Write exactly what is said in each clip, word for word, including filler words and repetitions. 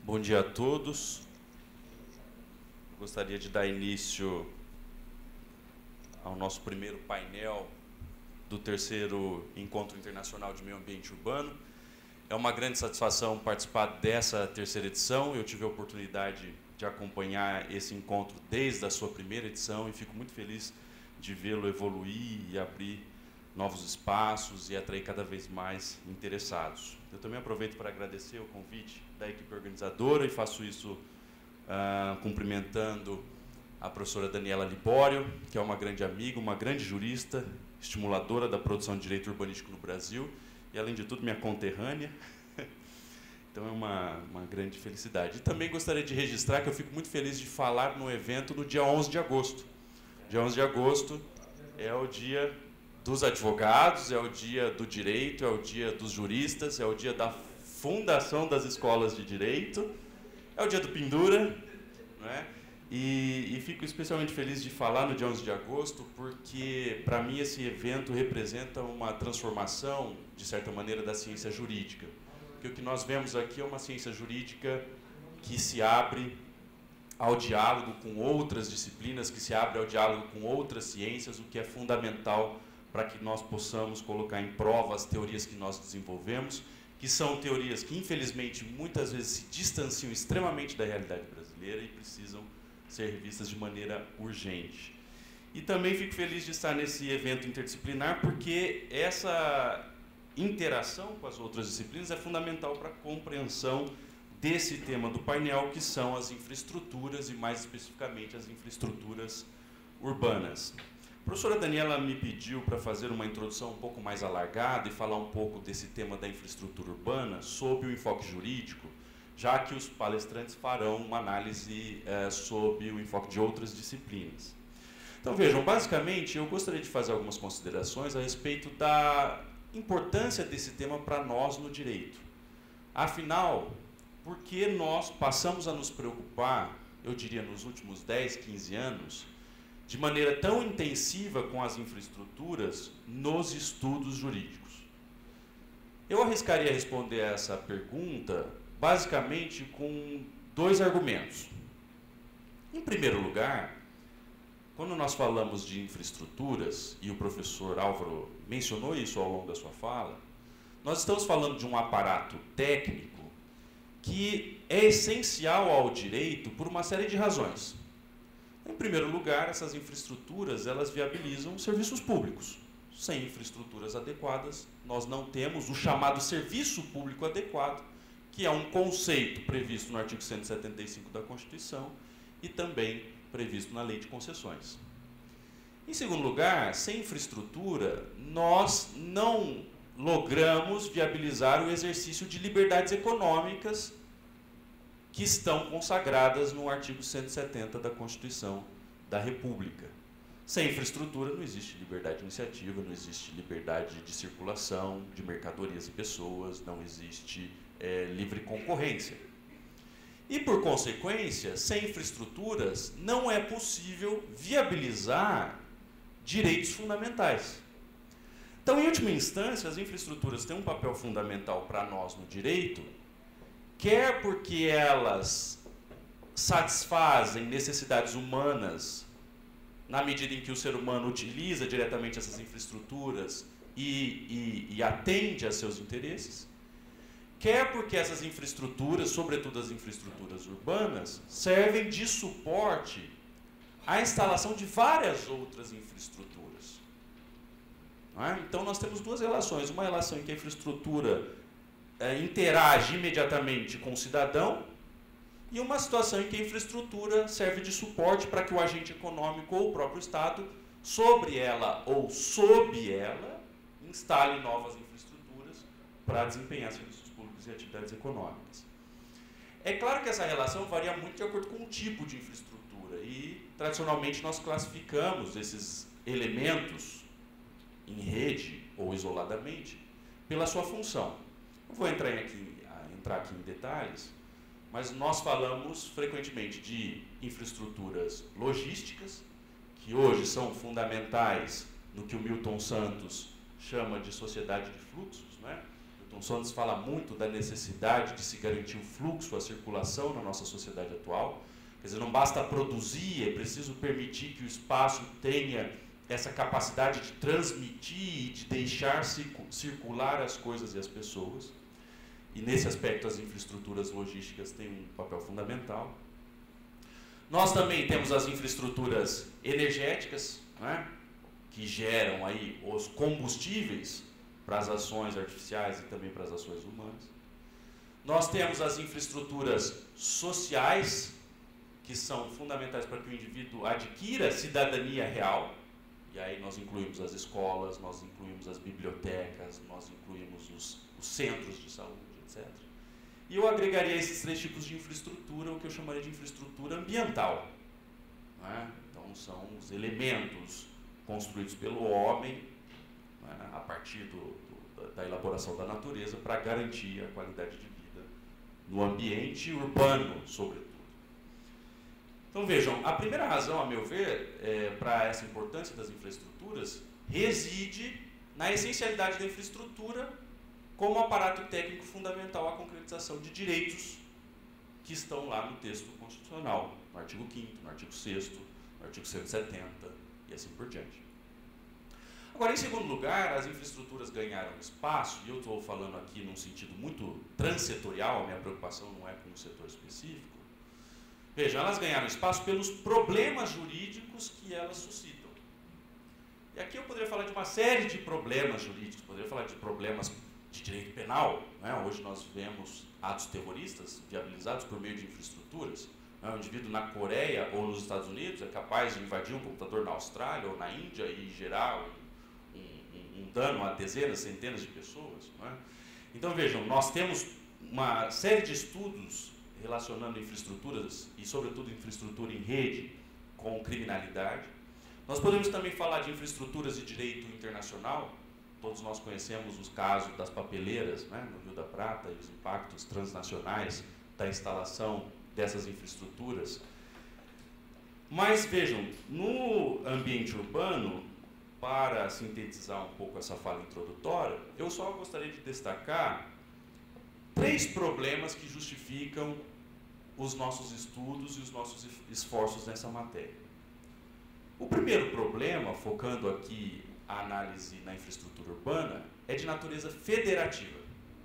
Bom dia a todos. Eu gostaria de dar início ao nosso primeiro painel do terceiro Encontro Internacional de Meio Ambiente Urbano. É uma grande satisfação participar dessa terceira edição. Eu tive a oportunidade de acompanhar esse encontro desde a sua primeira edição e fico muito feliz de vê-lo evoluir e abrir novos espaços e atrair cada vez mais interessados. Eu também aproveito para agradecer o convite da equipe organizadora e faço isso ah, cumprimentando a professora Daniela Libório, que é uma grande amiga, uma grande jurista, estimuladora da produção de direito urbanístico no Brasil e, além de tudo, minha conterrânea. Então é uma, uma grande felicidade. E também gostaria de registrar que eu fico muito feliz de falar no evento no dia onze de agosto. Dia onze de agosto é o dia dos advogados, é o dia do direito, é o dia dos juristas, é o dia da fundação das escolas de direito, é o dia do Pendura, não é? E, e fico especialmente feliz de falar no dia onze de agosto, porque, para mim, esse evento representa uma transformação, de certa maneira, da ciência jurídica. Porque o que nós vemos aqui é uma ciência jurídica que se abre ao diálogo com outras disciplinas, que se abre ao diálogo com outras ciências, o que é fundamental para que nós possamos colocar em prova as teorias que nós desenvolvemos, que são teorias que, infelizmente, muitas vezes se distanciam extremamente da realidade brasileira e precisam ser revistas de maneira urgente. E também fico feliz de estar nesse evento interdisciplinar, porque essa interação com as outras disciplinas é fundamental para a compreensão desse tema do painel, que são as infraestruturas e, mais especificamente, as infraestruturas urbanas. A professora Daniela me pediu para fazer uma introdução um pouco mais alargada e falar um pouco desse tema da infraestrutura urbana sob o enfoque jurídico, já que os palestrantes farão uma análise é, sob o enfoque de outras disciplinas. Então, vejam, basicamente, eu gostaria de fazer algumas considerações a respeito da importância desse tema para nós no direito. Afinal, por que nós passamos a nos preocupar, eu diria, nos últimos dez, quinze anos, de maneira tão intensiva com as infraestruturas nos estudos jurídicos? Eu arriscaria responder essa pergunta basicamente com dois argumentos. Em primeiro lugar, quando nós falamos de infraestruturas, e o professor Álvaro mencionou isso ao longo da sua fala, nós estamos falando de um aparato técnico que é essencial ao direito por uma série de razões. Em primeiro lugar, essas infraestruturas, elas viabilizam serviços públicos. Sem infraestruturas adequadas, nós não temos o chamado serviço público adequado, que é um conceito previsto no artigo cento e setenta e cinco da Constituição e também previsto na Lei de Concessões. Em segundo lugar, sem infraestrutura, nós não logramos viabilizar o exercício de liberdades econômicas que estão consagradas no artigo cento e setenta da Constituição da República. Sem infraestrutura não existe liberdade de iniciativa, não existe liberdade de circulação de mercadorias e pessoas, não existe é, livre concorrência. E, por consequência, sem infraestruturas não é possível viabilizar direitos fundamentais. Então, em última instância, as infraestruturas têm um papel fundamental para nós no direito, quer porque elas satisfazem necessidades humanas na medida em que o ser humano utiliza diretamente essas infraestruturas e, e, e atende a seus interesses, quer porque essas infraestruturas, sobretudo as infraestruturas urbanas, servem de suporte à instalação de várias outras infraestruturas. Não é? Então, nós temos duas relações. Uma relação em que a infraestrutura é, interage imediatamente com o cidadão e uma situação em que a infraestrutura serve de suporte para que o agente econômico ou o próprio Estado, sobre ela ou sob ela, instale novas infraestruturas para desempenhar serviços públicos e atividades econômicas. É claro que essa relação varia muito de acordo com o tipo de infraestrutura e, tradicionalmente, nós classificamos esses elementos em rede ou isoladamente pela sua função. Não vou entrar aqui, entrar aqui em detalhes, mas nós falamos frequentemente de infraestruturas logísticas, que hoje são fundamentais no que o Milton Santos chama de sociedade de fluxos, né? Milton Santos fala muito da necessidade de se garantir o fluxo, a circulação na nossa sociedade atual. Quer dizer, não basta produzir, é preciso permitir que o espaço tenha essa capacidade de transmitir e de deixar circular as coisas e as pessoas. E nesse aspecto as infraestruturas logísticas têm um papel fundamental. Nós também temos as infraestruturas energéticas, né, que geram aí os combustíveis para as ações artificiais e também para as ações humanas. Nós temos as infraestruturas sociais, que são fundamentais para que o indivíduo adquira cidadania real. E aí nós incluímos as escolas, nós incluímos as bibliotecas, nós incluímos os, os centros de saúde, etcétera. E eu agregaria a esses três tipos de infraestrutura o que eu chamaria de infraestrutura ambiental, né? Então são os elementos construídos pelo homem, né, a partir do, do, da elaboração da natureza para garantir a qualidade de vida no ambiente urbano, sobretudo. Então vejam, a primeira razão, a meu ver, é, para essa importância das infraestruturas reside na essencialidade da infraestrutura como aparato técnico fundamental à concretização de direitos que estão lá no texto constitucional, no artigo quinto, no artigo sexto, no artigo cento e setenta e assim por diante. Agora, em segundo lugar, as infraestruturas ganharam espaço, e eu estou falando aqui num sentido muito transetorial, a minha preocupação não é com um setor específico. Vejam, elas ganharam espaço pelos problemas jurídicos que elas suscitam. E aqui eu poderia falar de uma série de problemas jurídicos, poderia falar de problemas de direito penal, né? Hoje nós vemos atos terroristas viabilizados por meio de infraestruturas. Né? Um indivíduo na Coreia ou nos Estados Unidos é capaz de invadir um computador na Austrália ou na Índia e gerar um, um, um dano a dezenas, centenas de pessoas. Né? Então vejam, nós temos uma série de estudos relacionando infraestruturas e sobretudo infraestrutura em rede com criminalidade. Nós podemos também falar de infraestruturas de direito internacional. Todos nós conhecemos os casos das papeleiras, né, no Rio da Prata e os impactos transnacionais da instalação dessas infraestruturas. Mas vejam, no ambiente urbano, para sintetizar um pouco essa fala introdutória, eu só gostaria de destacar três problemas que justificam os nossos estudos e os nossos esforços nessa matéria. O primeiro problema, focando aqui a análise na infraestrutura urbana, é de natureza federativa.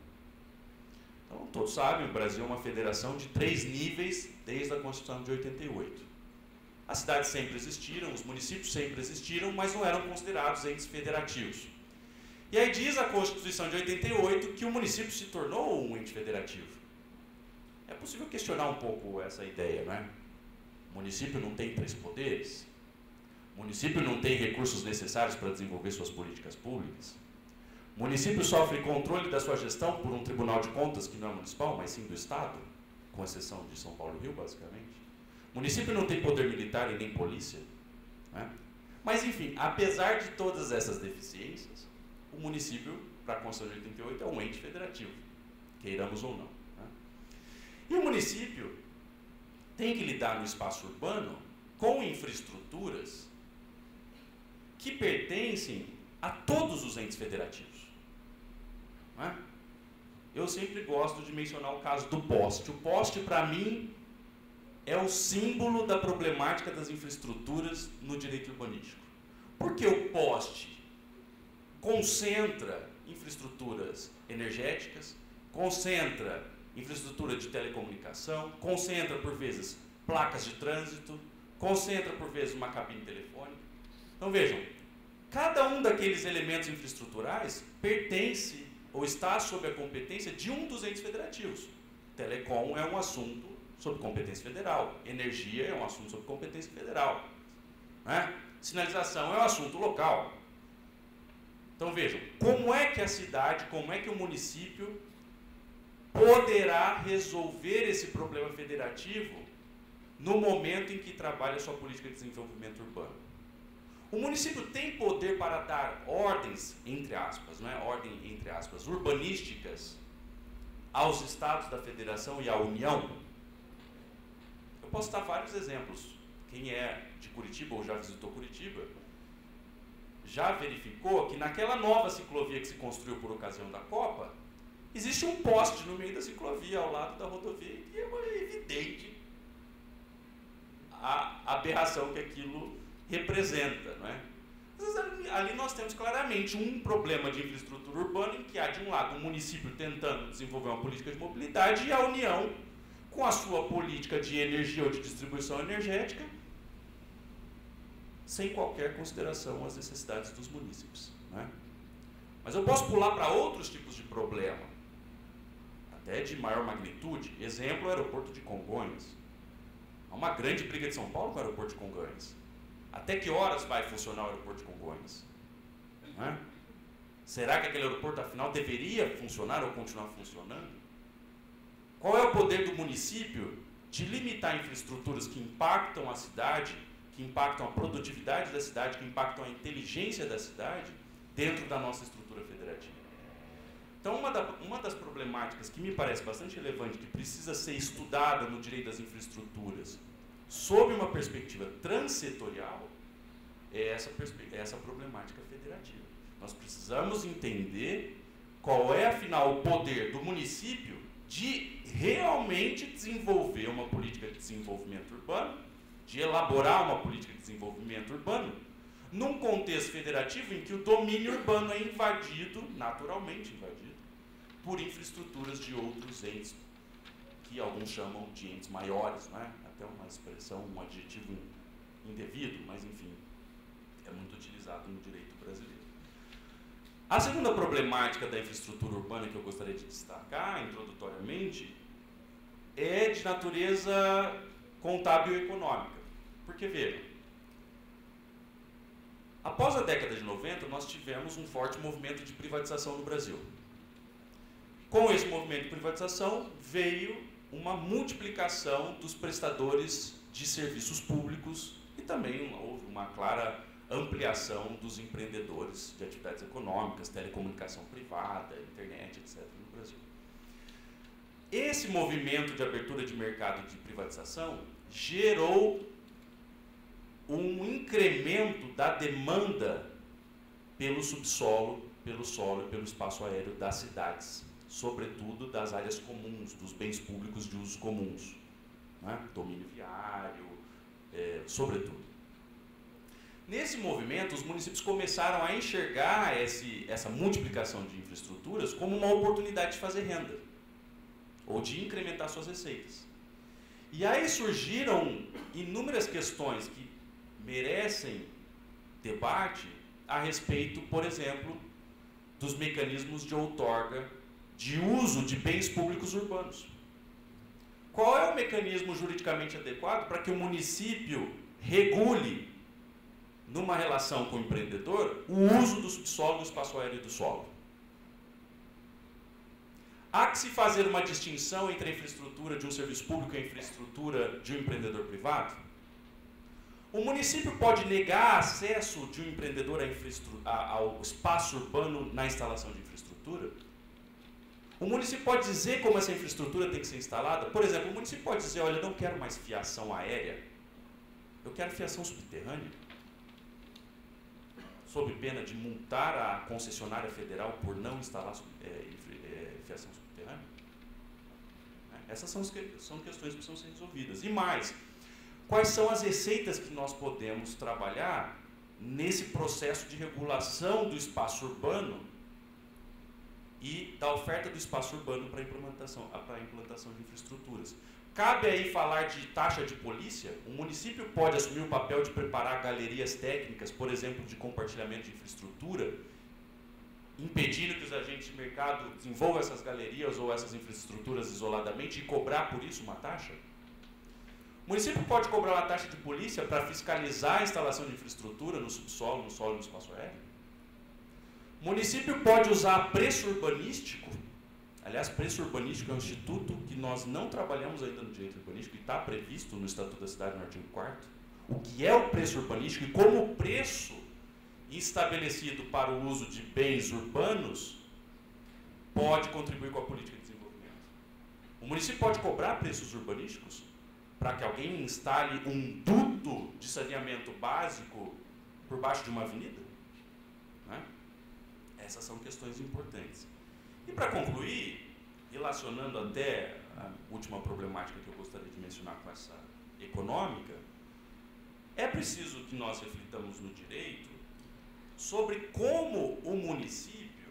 Então, todos sabem, o Brasil é uma federação de três níveis desde a Constituição de oitenta e oito. As cidades sempre existiram, os municípios sempre existiram, mas não eram considerados entes federativos. E aí diz a Constituição de oitenta e oito que o município se tornou um ente federativo. É possível questionar um pouco essa ideia, não é? O município não tem três poderes? O município não tem recursos necessários para desenvolver suas políticas públicas? O município sofre controle da sua gestão por um tribunal de contas que não é municipal, mas sim do Estado, com exceção de São Paulo e Rio, basicamente. O município não tem poder militar e nem polícia, né? Mas, enfim, apesar de todas essas deficiências, o município, para a Constituição de oitenta e oito, é um ente federativo, queiramos ou não. Né? E o município tem que lidar no espaço urbano com infraestruturas que pertencem a todos os entes federativos. Não é? Eu sempre gosto de mencionar o caso do poste. O poste, para mim, é o símbolo da problemática das infraestruturas no direito urbanístico. Porque o poste concentra infraestruturas energéticas, concentra infraestrutura de telecomunicação, concentra, por vezes, placas de trânsito, concentra, por vezes, uma cabine telefônica. Então, vejam, cada um daqueles elementos infraestruturais pertence ou está sob a competência de um dos entes federativos. Telecom é um assunto sob competência federal, energia é um assunto sob competência federal, né? Sinalização é um assunto local. Então, vejam, como é que a cidade, como é que o município poderá resolver esse problema federativo no momento em que trabalha a sua política de desenvolvimento urbano? O município tem poder para dar ordens, entre aspas, não é? Ordem, entre aspas, urbanísticas aos estados da federação e à União? Eu posso dar vários exemplos. Quem é de Curitiba ou já visitou Curitiba, já verificou que naquela nova ciclovia que se construiu por ocasião da Copa, existe um poste no meio da ciclovia, ao lado da rodovia, e é uma evidente a aberração que aquilo representa, não é? Mas ali, ali nós temos claramente um problema de infraestrutura urbana em que há, de um lado, um município tentando desenvolver uma política de mobilidade e a União, com a sua política de energia ou de distribuição energética, sem qualquer consideração às necessidades dos munícipes, não é? Mas eu posso pular para outros tipos de problema, até de maior magnitude. Exemplo, o aeroporto de Congonhas. Há uma grande briga de São Paulo com o aeroporto de Congonhas. Até que horas vai funcionar o aeroporto de Congonhas? Não é? Será que aquele aeroporto, afinal, deveria funcionar ou continuar funcionando? Qual é o poder do município de limitar infraestruturas que impactam a cidade, que impactam a produtividade da cidade, que impactam a inteligência da cidade, dentro da nossa estrutura federativa? Então, uma, da, uma das problemáticas que me parece bastante relevante, que precisa ser estudada no direito das infraestruturas, sob uma perspectiva transsetorial, é essa, é essa problemática federativa. Nós precisamos entender qual é, afinal, o poder do município de realmente desenvolver uma política de desenvolvimento urbano, de elaborar uma política de desenvolvimento urbano, num contexto federativo em que o domínio urbano é invadido, naturalmente invadido, por infraestruturas de outros entes, que alguns chamam de entes maiores, não é? Até uma expressão, um adjetivo indevido, mas enfim, é muito utilizado no direito brasileiro. A segunda problemática da infraestrutura urbana que eu gostaria de destacar, introdutoriamente, é de natureza contábil e econômica. Porque, veja, após a década de noventa, nós tivemos um forte movimento de privatização no Brasil. Com esse movimento de privatização, veio uma multiplicação dos prestadores de serviços públicos e também houve uma clara ampliação dos empreendedores de atividades econômicas, telecomunicação privada, internet, etcétera, no Brasil. Esse movimento de abertura de mercado de privatização gerou um incremento da demanda pelo subsolo, pelo solo e pelo espaço aéreo das cidades, sobretudo das áreas comuns, dos bens públicos de usos comuns, né? Domínio viário, é, sobretudo. Nesse movimento, os municípios começaram a enxergar esse, essa multiplicação de infraestruturas como uma oportunidade de fazer renda, ou de incrementar suas receitas. E aí surgiram inúmeras questões que merecem debate a respeito, por exemplo, dos mecanismos de outorga de uso de bens públicos urbanos. Qual é o mecanismo juridicamente adequado para que o município regule, numa relação com o empreendedor, o uso do subsolo, do espaço aéreo e do solo? Há que se fazer uma distinção entre a infraestrutura de um serviço público e a infraestrutura de um empreendedor privado? O município pode negar acesso de um empreendedor ao espaço urbano na instalação de infraestrutura? O município pode dizer como essa infraestrutura tem que ser instalada? Por exemplo, o município pode dizer, olha, eu não quero mais fiação aérea, eu quero fiação subterrânea, sob pena de multar a concessionária federal por não instalar é, é, fiação subterrânea? Essas são, são questões que precisam ser resolvidas. E mais, quais são as receitas que nós podemos trabalhar nesse processo de regulação do espaço urbano e da oferta do espaço urbano para a implementação, para a implantação de infraestruturas? Cabe aí falar de taxa de polícia? O município pode assumir o papel de preparar galerias técnicas, por exemplo, de compartilhamento de infraestrutura, impedindo que os agentes de mercado desenvolvam essas galerias ou essas infraestruturas isoladamente e cobrar por isso uma taxa? O município pode cobrar uma taxa de polícia para fiscalizar a instalação de infraestrutura no subsolo, no solo e no espaço aéreo? O município pode usar preço urbanístico? Aliás, preço urbanístico é um instituto que nós não trabalhamos ainda no direito urbanístico e está previsto no Estatuto da Cidade, no artigo quarto. O que é o preço urbanístico e como o preço estabelecido para o uso de bens urbanos pode contribuir com a política de desenvolvimento. O município pode cobrar preços urbanísticos para que alguém instale um duto de saneamento básico por baixo de uma avenida? Né? Essas são questões importantes. E para concluir, relacionando até a última problemática que eu gostaria de mencionar com essa econômica, é preciso que nós reflitamos no direito sobre como o município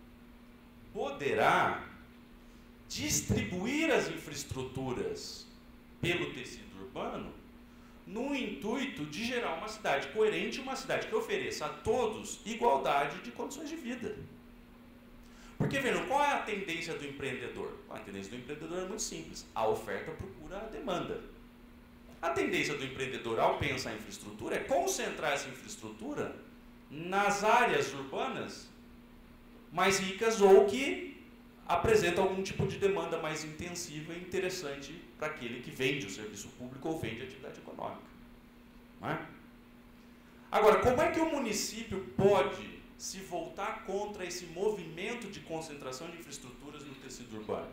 poderá distribuir as infraestruturas pelo tecido urbano no intuito de gerar uma cidade coerente, uma cidade que ofereça a todos igualdade de condições de vida. Porque, vejam, qual é a tendência do empreendedor? A tendência do empreendedor é muito simples. A oferta procura a demanda. A tendência do empreendedor, ao pensar em infraestrutura, é concentrar essa infraestrutura nas áreas urbanas mais ricas ou que apresentam algum tipo de demanda mais intensiva e interessante para aquele que vende o serviço público ou vende a atividade econômica. Não é? Agora, como é que o município pode se voltar contra esse movimento de concentração de infraestruturas no tecido urbano?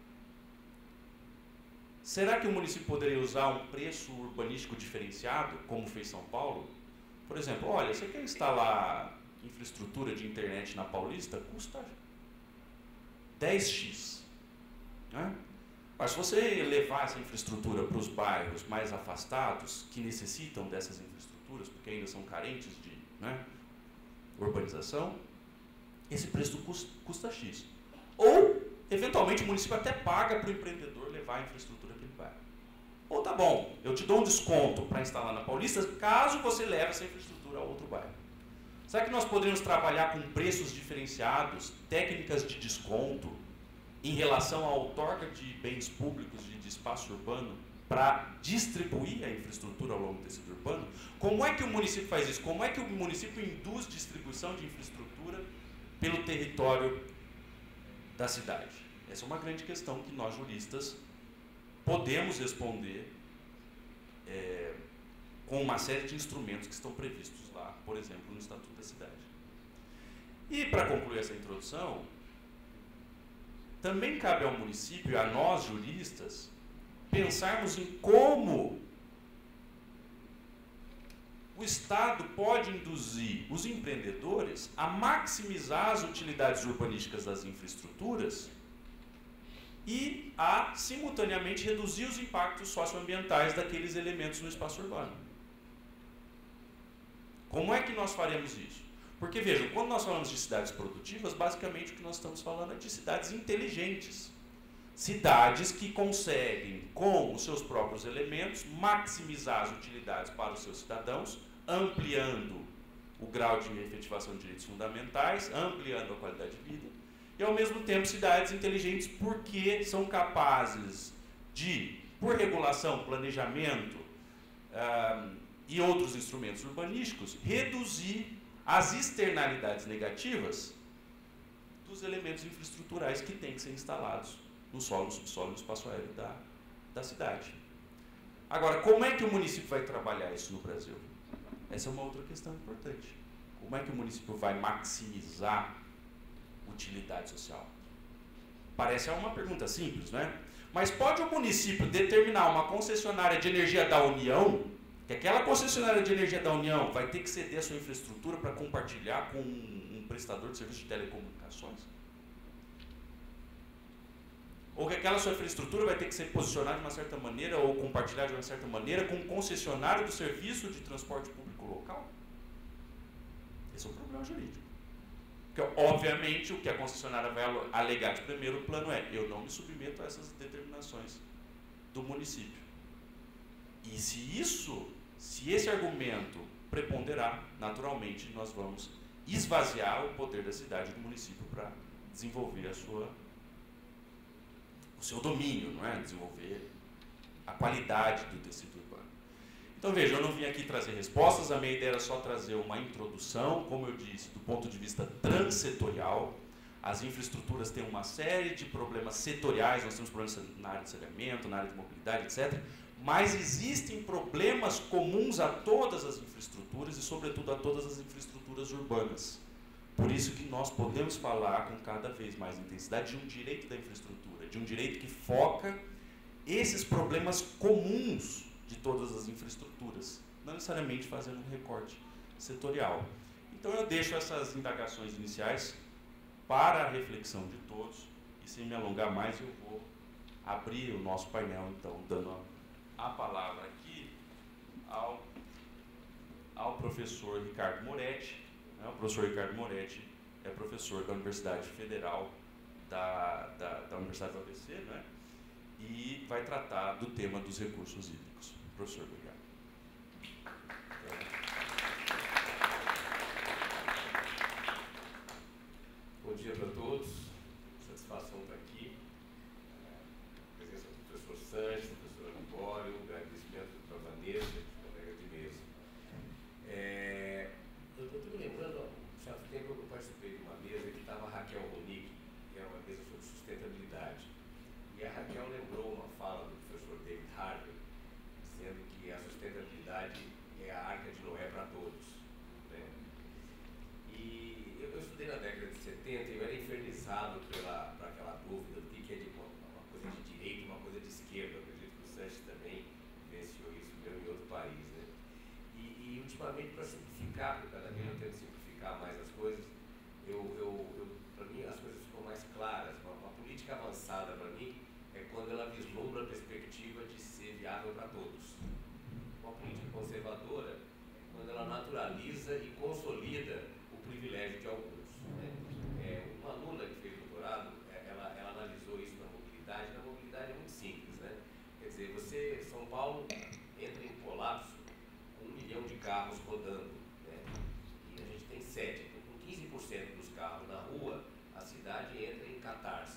Será que o município poderia usar um preço urbanístico diferenciado, como fez São Paulo? Por exemplo, olha, você quer instalar infraestrutura de internet na Paulista? Custa dez x. Né? Mas se você levar essa infraestrutura para os bairros mais afastados, que necessitam dessas infraestruturas, porque ainda são carentes de, né, urbanização, esse preço custa, custa X. Ou, eventualmente, o município até paga para o empreendedor levar a infraestrutura para aquele bairro. Ou tá bom, eu te dou um desconto para instalar na Paulista, caso você leve essa infraestrutura a outro bairro. Será que nós poderíamos trabalhar com preços diferenciados, técnicas de desconto, em relação à outorga de bens públicos, de, de espaço urbano, para distribuir a infraestrutura ao longo do tecido urbano? Como é que o município faz isso? Como é que o município induz distribuição de infraestrutura pelo território da cidade? Essa é uma grande questão que nós, juristas, podemos responder é, com uma série de instrumentos que estão previstos lá, por exemplo, no Estatuto da Cidade. E, para concluir essa introdução, também cabe ao município, a nós, juristas, pensarmos em como o Estado pode induzir os empreendedores a maximizar as utilidades urbanísticas das infraestruturas e a, simultaneamente, reduzir os impactos socioambientais daqueles elementos no espaço urbano. Como é que nós faremos isso? Porque, vejam, quando nós falamos de cidades produtivas, basicamente o que nós estamos falando é de cidades inteligentes. Cidades que conseguem, com os seus próprios elementos, maximizar as utilidades para os seus cidadãos, ampliando o grau de efetivação de direitos fundamentais, ampliando a qualidade de vida, e, ao mesmo tempo, cidades inteligentes porque são capazes de, por regulação, planejamento ah, e outros instrumentos urbanísticos, reduzir as externalidades negativas dos elementos infraestruturais que têm que ser instalados no solo, no subsolo e no espaço aéreo da, da cidade. Agora, como é que o município vai trabalhar isso no Brasil? Essa é uma outra questão importante. Como é que o município vai maximizar utilidade social? Parece uma pergunta simples, né? Mas pode o município determinar uma concessionária de energia da União, que aquela concessionária de energia da União vai ter que ceder a sua infraestrutura para compartilhar com um, um prestador de serviço de telecomunicações? Ou que aquela sua infraestrutura vai ter que ser posicionada de uma certa maneira ou compartilhada de uma certa maneira com um concessionário do serviço de transporte público local? Esse é um problema jurídico. Porque, obviamente, o que a concessionária vai alegar de primeiro plano é: eu não me submeto a essas determinações do município. E se isso, se esse argumento preponderar, naturalmente nós vamos esvaziar o poder da cidade e do município para desenvolver a sua, o seu domínio, não é? Desenvolver a qualidade do tecido urbano. Então, veja, eu não vim aqui trazer respostas, a minha ideia era só trazer uma introdução, como eu disse, do ponto de vista transsetorial. As infraestruturas têm uma série de problemas setoriais, nós temos problemas na área de saneamento, na área de mobilidade, etcétera. Mas existem problemas comuns a todas as infraestruturas e, sobretudo, a todas as infraestruturas urbanas. Por isso que nós podemos falar com cada vez mais intensidade de um direito da infraestrutura, de um direito que foca esses problemas comuns de todas as infraestruturas, não necessariamente fazendo um recorte setorial. Então eu deixo essas indagações iniciais para a reflexão de todos. E sem me alongar mais, eu vou abrir o nosso painel, então, dando a, a palavra aqui ao, ao professor Ricardo Moretti. Né? O professor Ricardo Moretti é professor da Universidade Federal da, da, da Universidade do A B C, né? E vai tratar do tema dos recursos hídricos. Professor, obrigado. Bom dia para todos, satisfação estar aqui. A presença do professor Sanches, do professor Libório, o agradecimento para a Vanessa, colega de mesa. É, eu estou me lembrando, há certo tempo eu participei de uma mesa que estava a Raquel Ronick, que era uma mesa sobre sustentabilidade. E a Raquel lembrou uma fala do professor David Harvey, dizendo que a sustentabilidade é a arca de Noé para todos. Né? E eu, eu estudei na década de setenta e eu era infernizado pela, por aquela dúvida do que é de uma, uma coisa de direita e uma coisa de esquerda. Eu acredito que o Sanches também vivenciou isso mesmo em outro país. Né? E, e ultimamente, para simplificar, porque cada vez eu tento simplificar mais as coisas, eu, eu, eu, para mim as coisas ficam mais claras. Uma, uma política avançada para mim é quando ela vislumbra a perspectiva de ser viável para todos. Uma política conservadora é quando ela naturaliza e consolida o privilégio de alguns. Né? É, uma aluna que fez doutorado, ela, ela analisou isso na mobilidade. Na mobilidade é muito simples. Né? Quer dizer, você, São Paulo, entra em colapso com um milhão de carros rodando. Né? E a gente tem sete. Então, com quinze por cento dos carros na rua, a cidade entra em catarse.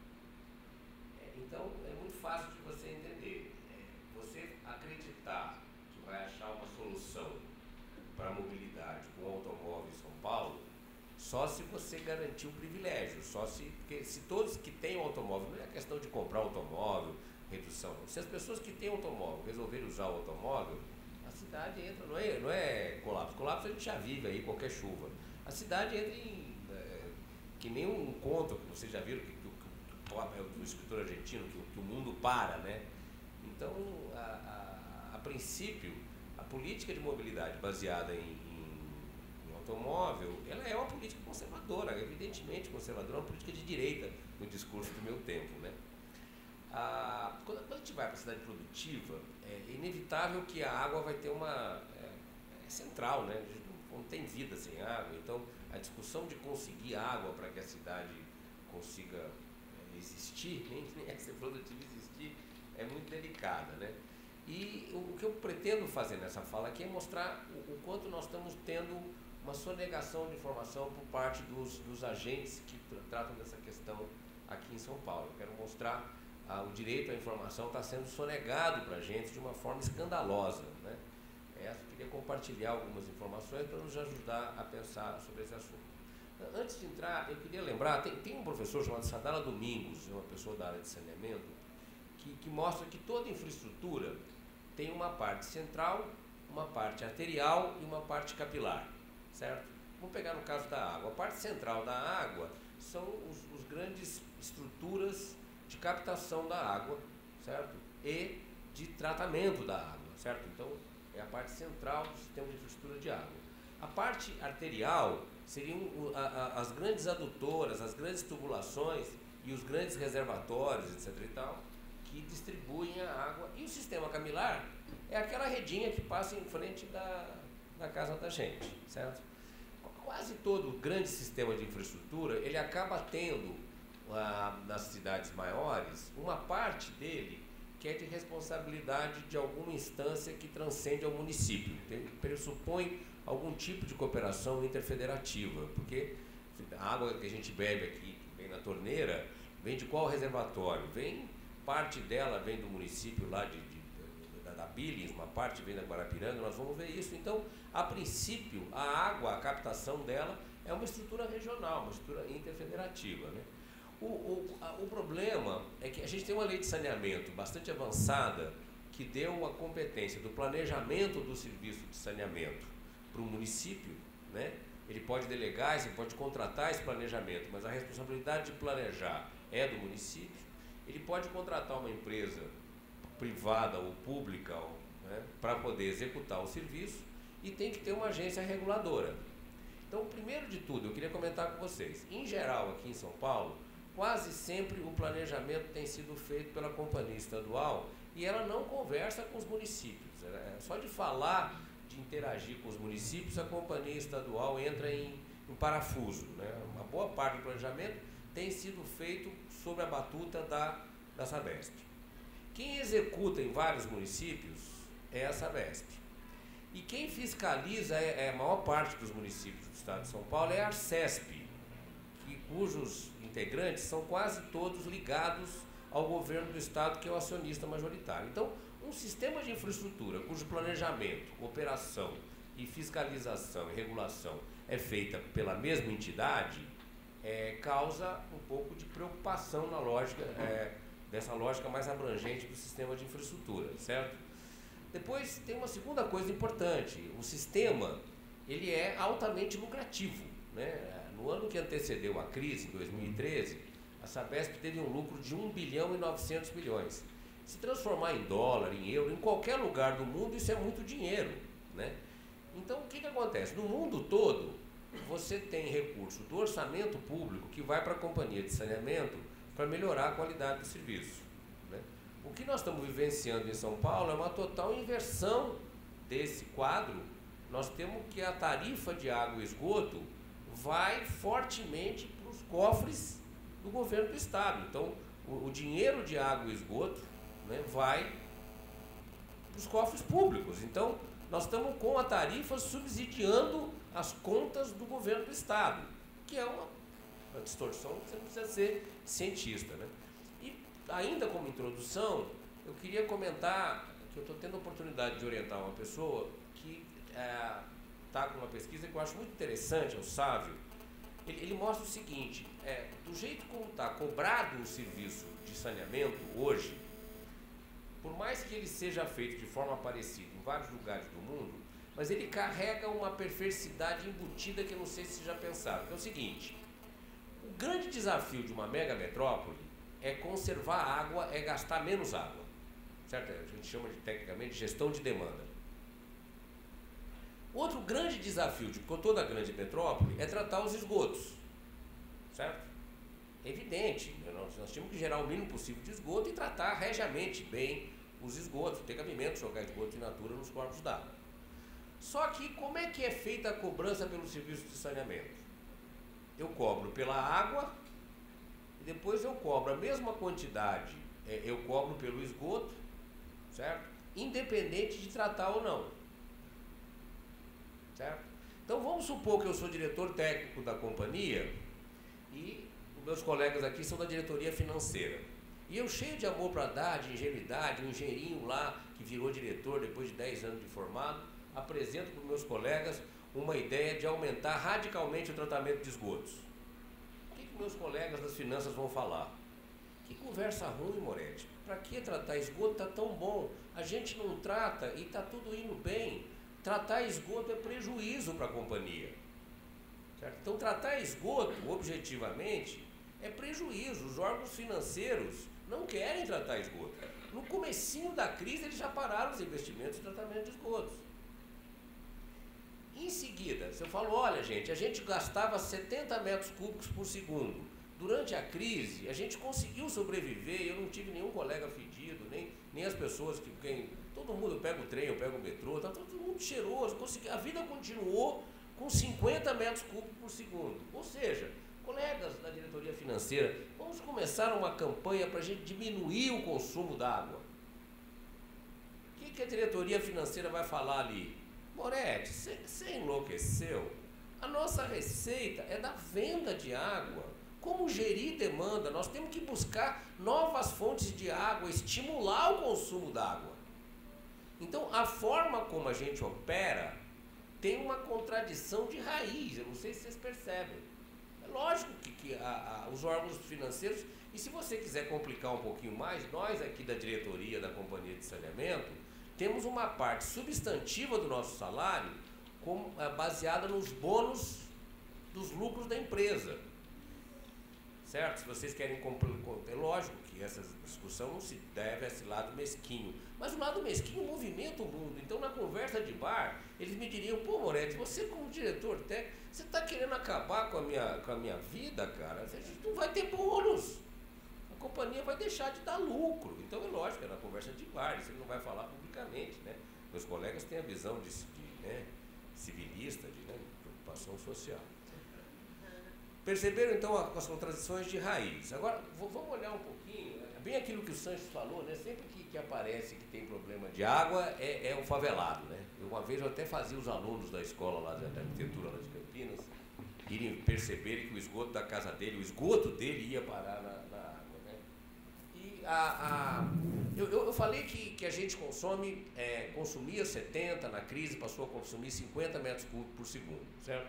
Então, é muito fácil de você entender. É, você acreditar que vai achar uma solução para a mobilidade com o automóvel em São Paulo, só se você garantir o privilégio, só se, porque se todos que têm um automóvel, não é questão de comprar um automóvel, redução, se as pessoas que têm automóvel resolverem usar o automóvel, a cidade entra, não é, não é colapso, colapso a gente já vive aí, qualquer chuva, a cidade entra em, é, que nem um conto, que vocês já viram, que do escritor argentino, que, que o mundo para, né? Então, a, a, a princípio, a política de mobilidade baseada em, em, em automóvel, ela é uma política conservadora, evidentemente conservadora, é uma política de direita no discurso do meu tempo, né? A, quando, quando a gente vai para a cidade produtiva, é inevitável que a água vai ter uma... É, é central, né? A gente não, não tem vida sem água, então a discussão de conseguir água para que a cidade consiga existir, nem, nem ser produtivo existir, é muito delicada, né? E o, o que eu pretendo fazer nessa fala aqui é mostrar o, o quanto nós estamos tendo uma sonegação de informação por parte dos, dos agentes que tra tratam dessa questão aqui em São Paulo. Eu quero mostrar ah, o direito à informação está sendo sonegado para a gente de uma forma escandalosa, né? É, eu queria compartilhar algumas informações para nos ajudar a pensar sobre esse assunto. Antes de entrar, eu queria lembrar, tem, tem um professor chamado Sadala Domingos, uma pessoa da área de saneamento, que, que mostra que toda infraestrutura tem uma parte central, uma parte arterial e uma parte capilar, certo? Vamos pegar no caso da água. A parte central da água são os, os grandes estruturas de captação da água, certo? E de tratamento da água, certo? Então, é a parte central do sistema de infraestrutura de água. A parte arterial seriam as grandes adutoras, as grandes tubulações e os grandes reservatórios, etc e tal, que distribuem a água. E o sistema capilar é aquela redinha que passa em frente da, da casa da gente, certo? Quase todo grande sistema de infraestrutura, ele acaba tendo, ah, nas cidades maiores, uma parte dele que é de responsabilidade de alguma instância que transcende ao município. Tem, pressupõe algum tipo de cooperação interfederativa, porque a água que a gente bebe aqui, que vem na torneira, vem de qual reservatório? Vem, parte dela vem do município lá de, de, da, da Billings, uma parte vem da Guarapiranga, nós vamos ver isso. Então, a princípio, a água, a captação dela é uma estrutura regional, uma estrutura interfederativa, né? O, o, a, o problema é que a gente tem uma lei de saneamento bastante avançada que deu a competência do planejamento do serviço de saneamento para o município, né? Ele pode delegar, ele pode contratar esse planejamento, mas a responsabilidade de planejar é do município. Ele pode contratar uma empresa privada ou pública, né, para poder executar o serviço, e tem que ter uma agência reguladora. Então, primeiro de tudo, eu queria comentar com vocês. Em geral, aqui em São Paulo, quase sempre o planejamento tem sido feito pela companhia estadual e ela não conversa com os municípios. É só de falar, de interagir com os municípios, a companhia estadual entra em, em parafuso, né? Uma boa parte do planejamento tem sido feito sob a batuta da, da Sabesp. Quem executa em vários municípios é a Sabesp. E quem fiscaliza é, é a maior parte dos municípios do estado de São Paulo é a Arcesp, que, cujos integrantes são quase todos ligados ao governo do estado, que é o acionista majoritário. Então, um sistema de infraestrutura cujo planejamento, operação e fiscalização e regulação é feita pela mesma entidade, é, causa um pouco de preocupação na lógica, é, dessa lógica mais abrangente do sistema de infraestrutura, certo? Depois tem uma segunda coisa importante, o sistema ele é altamente lucrativo, né? No ano que antecedeu a crise, em dois mil e treze, a Sabesp teve um lucro de um bilhão e novecentos milhões. Se transformar em dólar, em euro, em qualquer lugar do mundo, isso é muito dinheiro, né? Então, o que, que acontece? No mundo todo, você tem recurso do orçamento público que vai para a companhia de saneamento para melhorar a qualidade do serviço, né? O que nós estamos vivenciando em São Paulo é uma total inversão desse quadro. Nós temos que a tarifa de água e esgoto vai fortemente para os cofres do governo do estado. Então, o, o dinheiro de água e esgoto, né, vai para os cofres públicos. Então, nós estamos com a tarifa subsidiando as contas do governo do estado, que é uma, uma distorção que você não precisa ser cientista, né? E ainda como introdução, eu queria comentar que eu estou tendo a oportunidade de orientar uma pessoa que está é, com uma pesquisa que eu acho muito interessante, é o Sávio. Ele, ele mostra o seguinte, é, do jeito como está cobrado o serviço de saneamento hoje, por mais que ele seja feito de forma parecida em vários lugares do mundo, mas ele carrega uma perversidade embutida que eu não sei se vocês já pensaram, que é o seguinte: o grande desafio de uma mega metrópole é conservar água, é gastar menos água, certo? A gente chama de, tecnicamente, gestão de demanda. Outro grande desafio de toda a grande metrópole é tratar os esgotos, certo? É evidente, nós, nós temos que gerar o mínimo possível de esgoto e tratar regiamente bem os esgotos, ter cabimento jogar esgoto in natura nos corpos d'água. Só que como é que é feita a cobrança pelo serviço de saneamento? Eu cobro pela água e depois eu cobro a mesma quantidade, é, eu cobro pelo esgoto, certo? Independente de tratar ou não, certo? Então vamos supor que eu sou diretor técnico da companhia e os meus colegas aqui são da diretoria financeira. E eu, cheio de amor para dar, de ingenuidade, um engenheirinho lá que virou diretor depois de dez anos de formado, apresento para os meus colegas uma ideia de aumentar radicalmente o tratamento de esgotos. O que, que meus colegas das finanças vão falar? Que conversa ruim, Moretti. Para que tratar esgoto? Está tão bom. A gente não trata e está tudo indo bem. Tratar esgoto é prejuízo para a companhia. Certo? Então, tratar esgoto, objetivamente, é prejuízo. Os órgãos financeiros não querem tratar esgoto. No comecinho da crise, eles já pararam os investimentos em tratamento de esgotos. Em seguida, se eu falo, olha gente, a gente gastava setenta metros cúbicos por segundo. Durante a crise, a gente conseguiu sobreviver, eu não tive nenhum colega fedido, nem, nem as pessoas que... Quem, todo mundo pega o trem, eu pego o metrô, tá todo mundo cheiroso, consegui, a vida continuou com cinquenta metros cúbicos por segundo. Ou seja, colegas da diretoria financeira, vamos começar uma campanha para a gente diminuir o consumo d'água. O que, que a diretoria financeira vai falar ali? Moretti, você enlouqueceu? A nossa receita é da venda de água. Como gerir demanda? Nós temos que buscar novas fontes de água, estimular o consumo d'água. Então, a forma como a gente opera tem uma contradição de raiz, eu não sei se vocês percebem. É lógico que, que a, a, os órgãos financeiros, e se você quiser complicar um pouquinho mais, nós aqui da diretoria da Companhia de Saneamento, temos uma parte substantiva do nosso salário como, é, baseada nos bônus dos lucros da empresa. certo? Se vocês querem comprar, é lógico que essa discussão não se deve a esse lado mesquinho, mas o lado mesquinho movimenta o mundo. Então, na conversa de bar, eles me diriam: pô, Moretti, você como diretor técnico, você está querendo acabar com a, minha, com a minha vida, cara? A gente não vai ter bônus, a companhia vai deixar de dar lucro. Então, é lógico, é na conversa de bar, isso ele não vai falar publicamente, né? Meus colegas têm a visão de, de né, civilista, de né, preocupação social. Perceberam, então, as contradições de raiz. Agora, vamos olhar um pouquinho, bem aquilo que o Sanches falou, né? Sempre que, que aparece que tem problema de água, é, é um favelado, né? Eu, uma vez eu até fazia os alunos da escola lá da arquitetura lá de Campinas irem perceberem que o esgoto da casa dele, o esgoto dele ia parar na, na água, né? E a, a, eu, eu falei que, que a gente consome, é, consumia setenta, na crise passou a consumir cinquenta metros cúbicos por segundo, certo?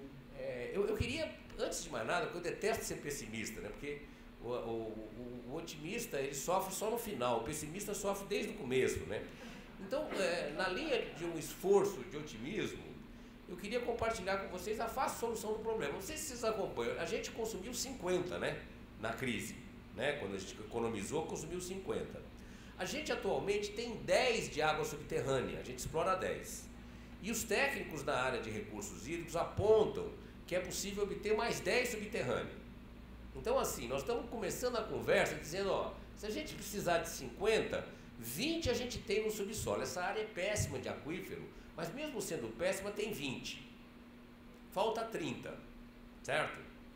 É, eu, eu queria, antes de mais nada, porque eu detesto ser pessimista, né? Porque o, o, o, o otimista, ele sofre só no final, o pessimista sofre desde o começo, né? Então, é, na linha de um esforço de otimismo, eu queria compartilhar com vocês a fácil solução do problema. Não sei se vocês acompanham, a gente consumiu cinquenta, né? Na crise, né? Quando a gente economizou, consumiu cinquenta. A gente atualmente tem dez de água subterrânea, a gente explora dez. E os técnicos da área de recursos hídricos apontam que é possível obter mais dez subterrâneos. Então, assim, nós estamos começando a conversa dizendo, ó, se a gente precisar de cinquenta, vinte a gente tem no subsolo. Essa área é péssima de aquífero, mas mesmo sendo péssima, tem vinte. Falta trinta, certo?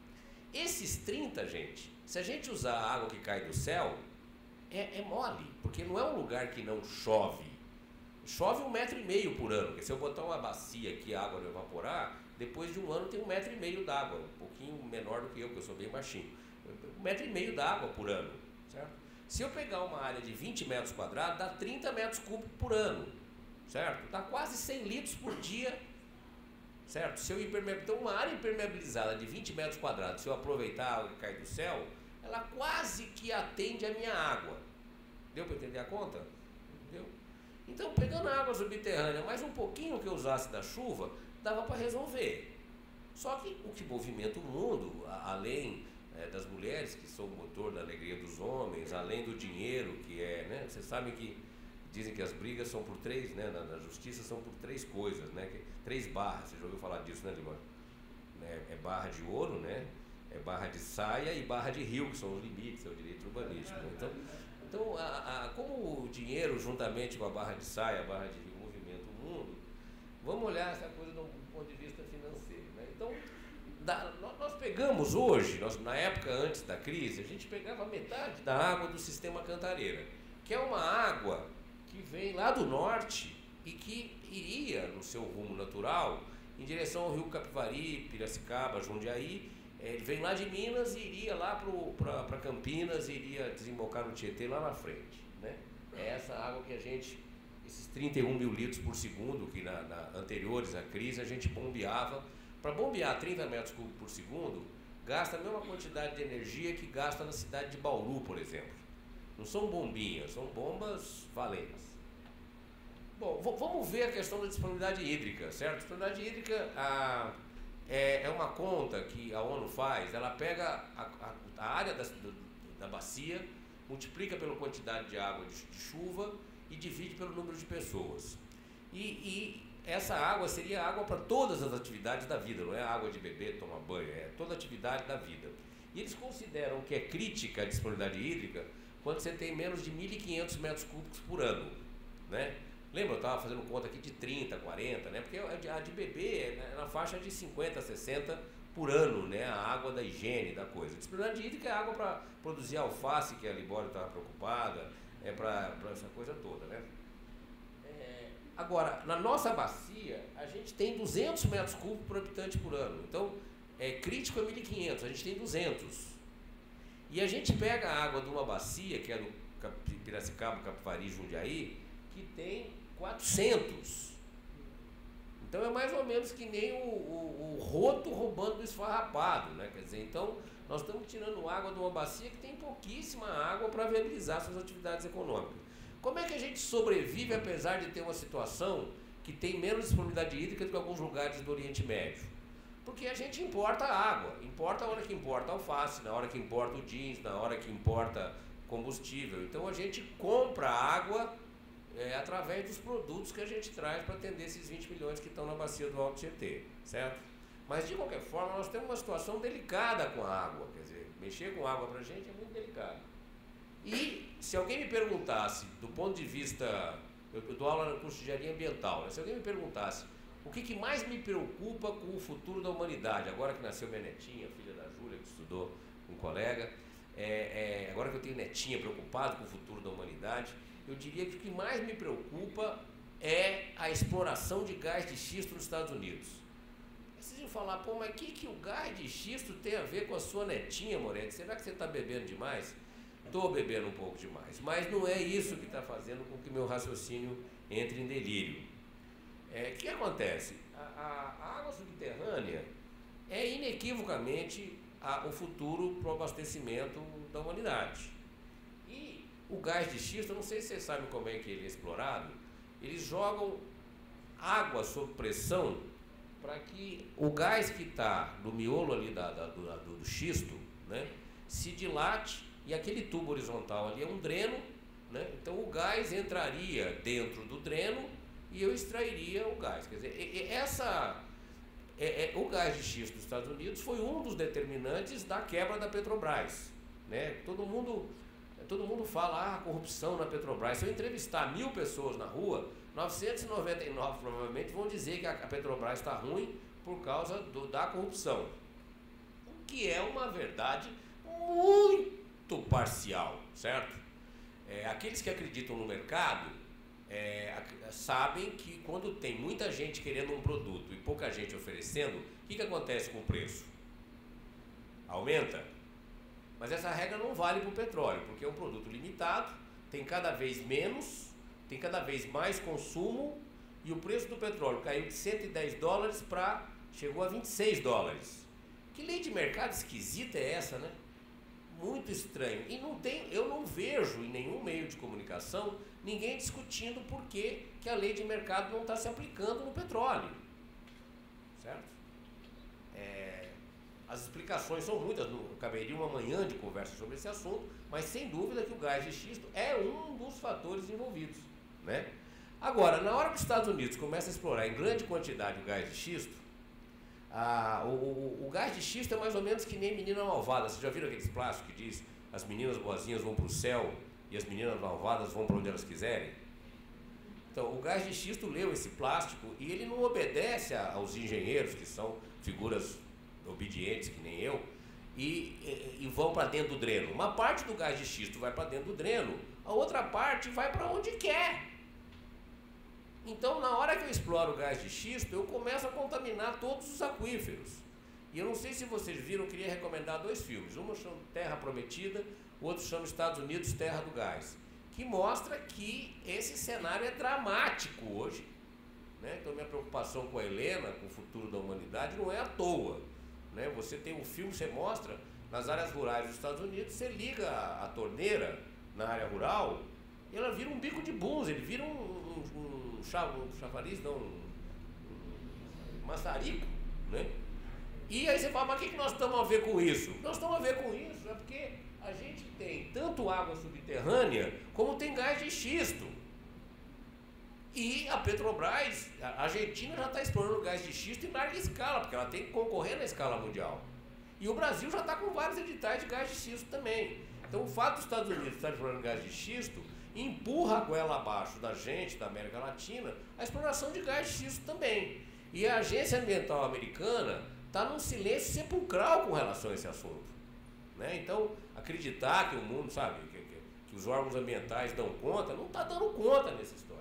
Esses trinta, gente, se a gente usar a água que cai do céu, é, é mole, porque não é um lugar que não chove. Chove um metro e meio por ano, porque se eu botar uma bacia aqui, a água não evaporar, depois de um ano tem um metro e meio d'água, um pouquinho menor do que eu, porque eu sou bem baixinho. Um metro e meio d'água por ano, certo? Se eu pegar uma área de vinte metros quadrados, dá trinta metros cúbicos por ano, certo? Dá quase cem litros por dia, certo? Se eu impermeabilizar, então uma área impermeabilizada de vinte metros quadrados, se eu aproveitar a água que cai do céu, ela quase que atende a minha água. Deu para entender a conta? Entendeu? Então, pegando a água subterrânea, mais um pouquinho que eu usasse da chuva, dava para resolver. Só que o que movimenta o mundo, além é, das mulheres, que são o motor da alegria dos homens, além do dinheiro, que é, né? Vocês sabem que dizem que as brigas são por três, né? Na, na justiça são por três coisas, né? Que, três barras, você já ouviu falar disso, né, Limão? É, é barra de ouro, né? É barra de saia e barra de rio, que são os limites, é o direito urbanístico. Né? Então, então a, a, como o dinheiro, juntamente com a barra de saia, a barra de rio, movimenta o mundo, vamos olhar essa coisa do ponto de vista financeiro. Né? Então, da, nós, nós pegamos hoje, nós, na época antes da crise, a gente pegava metade da água do sistema Cantareira, que é uma água que vem lá do norte e que iria, no seu rumo natural, em direção ao rio Capivari, Piracicaba, Jundiaí. Ele vem lá de Minas e iria lá para Campinas, iria desembocar no Tietê lá na frente. Né? É essa água que a gente, esses trinta e um mil litros por segundo, que na, na, anteriores à crise a gente bombeava. Para bombear trinta metros cúbicos por segundo, gasta a mesma quantidade de energia que gasta na cidade de Bauru, por exemplo. Não são bombinhas, são bombas valentes. Bom, vamos ver a questão da disponibilidade hídrica, certo? Disponibilidade hídrica a, é, é uma conta que a ONU faz, ela pega a, a, a área da, da bacia, multiplica pela quantidade de água de, de chuva e divide pelo número de pessoas. E, e essa água seria água para todas as atividades da vida, não é água de beber, tomar banho, é toda atividade da vida. E eles consideram que é crítica a disponibilidade hídrica quando você tem menos de mil e quinhentos metros cúbicos por ano, né? Lembra, eu estava fazendo conta aqui de trinta, quarenta, né? Porque a de beber é na faixa de cinquenta, sessenta por ano, né? A água da higiene, da coisa. Disponibilidade hídrica é água para produzir alface, que a Libório estava preocupada, é para essa coisa toda, né? É, agora, na nossa bacia, a gente tem duzentos metros cúbicos por habitante por ano. Então, é crítico é mil e quinhentos, a gente tem duzentos. E a gente pega a água de uma bacia, que é do Piracicaba, Capivari, Jundiaí, que tem quatrocentos. Então é mais ou menos que nem o, o, o roto roubando do esfarrapado, né? Quer dizer, então nós estamos tirando água de uma bacia que tem pouquíssima água para viabilizar suas atividades econômicas. Como é que a gente sobrevive apesar de ter uma situação que tem menos disponibilidade hídrica do que alguns lugares do Oriente Médio? Porque a gente importa água, importa a hora que importa alface, na hora que importa o jeans, na hora que importa combustível. Então a gente compra água é, através dos produtos que a gente traz para atender esses vinte milhões que estão na bacia do Alto Tietê, certo? Mas de qualquer forma nós temos uma situação delicada com a água, quer dizer, mexer com água para a gente é muito delicado. E se alguém me perguntasse, do ponto de vista, eu, eu dou aula no curso de engenharia ambiental, né? Se alguém me perguntasse o que, que mais me preocupa com o futuro da humanidade, agora que nasceu minha netinha, filha da Júlia, que estudou com um colega, é, é, agora que eu tenho netinha preocupado com o futuro da humanidade, eu diria que o que mais me preocupa é a exploração de gás de xisto nos Estados Unidos. Vocês iam falar, pô, mas o que, que o gás de xisto tem a ver com a sua netinha, Moretti? Será que você está bebendo demais? Estou bebendo um pouco demais, mas não é isso que está fazendo com que meu raciocínio entre em delírio. É, o que acontece? A, a, a água subterrânea é inequivocamente a, o futuro para o abastecimento da humanidade. E o gás de xisto, eu não sei se vocês sabem como é que ele é explorado, eles jogam água sob pressão para que o gás que está no miolo ali da, da, do, do xisto, né, se dilate, e aquele tubo horizontal ali é um dreno, né, então o gás entraria dentro do dreno e eu extrairia o gás. Quer dizer, essa, é, é, o gás de xisto dos Estados Unidos foi um dos determinantes da quebra da Petrobras. Né? Todo mundo, todo mundo fala, ah, corrupção na Petrobras. Se eu entrevistar mil pessoas na rua, novecentos e noventa e nove provavelmente vão dizer que a Petrobras está ruim por causa do, da corrupção. O que é uma verdade muito parcial, certo? É, aqueles que acreditam no mercado É, sabem que quando tem muita gente querendo um produto e pouca gente oferecendo, o que, que acontece com o preço? Aumenta. Mas essa regra não vale para o petróleo, porque é um produto limitado, tem cada vez menos, tem cada vez mais consumo, e o preço do petróleo caiu de cento e dez dólares para, chegou a vinte e seis dólares. Que lei de mercado esquisita é essa, né? Muito estranho. E não tem, eu não vejo em nenhum meio de comunicação ninguém discutindo por que, que a lei de mercado não está se aplicando no petróleo. Certo? É, as explicações são muitas, não, caberia uma manhã de conversa sobre esse assunto, mas sem dúvida que o gás de xisto é um dos fatores envolvidos. Né? Agora, na hora que os Estados Unidos começam a explorar em grande quantidade o gás de xisto, Ah, o, o, o gás de xisto é mais ou menos que nem menina malvada. Vocês já viram aqueles plásticos que diz as meninas boazinhas vão para o céu e as meninas malvadas vão para onde elas quiserem? Então, o gás de xisto leu esse plástico e ele não obedece a, aos engenheiros, que são figuras obedientes que nem eu, e, e, e vão para dentro do dreno. Uma parte do gás de xisto vai para dentro do dreno, a outra parte vai para onde quer. Então, na hora que eu exploro o gás de xisto, eu começo a contaminar todos os aquíferos. E eu não sei se vocês viram, eu queria recomendar dois filmes. Um chama Terra Prometida, o outro chama Estados Unidos, Terra do Gás, que mostra que esse cenário é dramático hoje. Né? Então, minha preocupação com a Helena, com o futuro da humanidade, não é à toa. Né? Você tem um filme, você mostra, nas áreas rurais dos Estados Unidos, você liga a, a torneira na área rural, e ela vira um bico de bunza, ele vira um, um, um, um chafariz, não, um, um maçarico, né? E aí você fala, mas o que, que nós estamos a ver com isso? Nós estamos a ver com isso é porque a gente tem tanto água subterrânea como tem gás de xisto. E a Petrobras, a Argentina já está explorando gás de xisto em larga escala, porque ela tem que concorrer na escala mundial. E o Brasil já está com vários editais de gás de xisto também. Então o fato dos Estados Unidos estar explorando gás de xisto empurra a goela abaixo da gente, da América Latina, a exploração de gás de xisto também. E a Agência Ambiental Americana está num silêncio sepulcral com relação a esse assunto. Né? Então, acreditar que o mundo, sabe, que, que, que os órgãos ambientais dão conta, não está dando conta nessa história.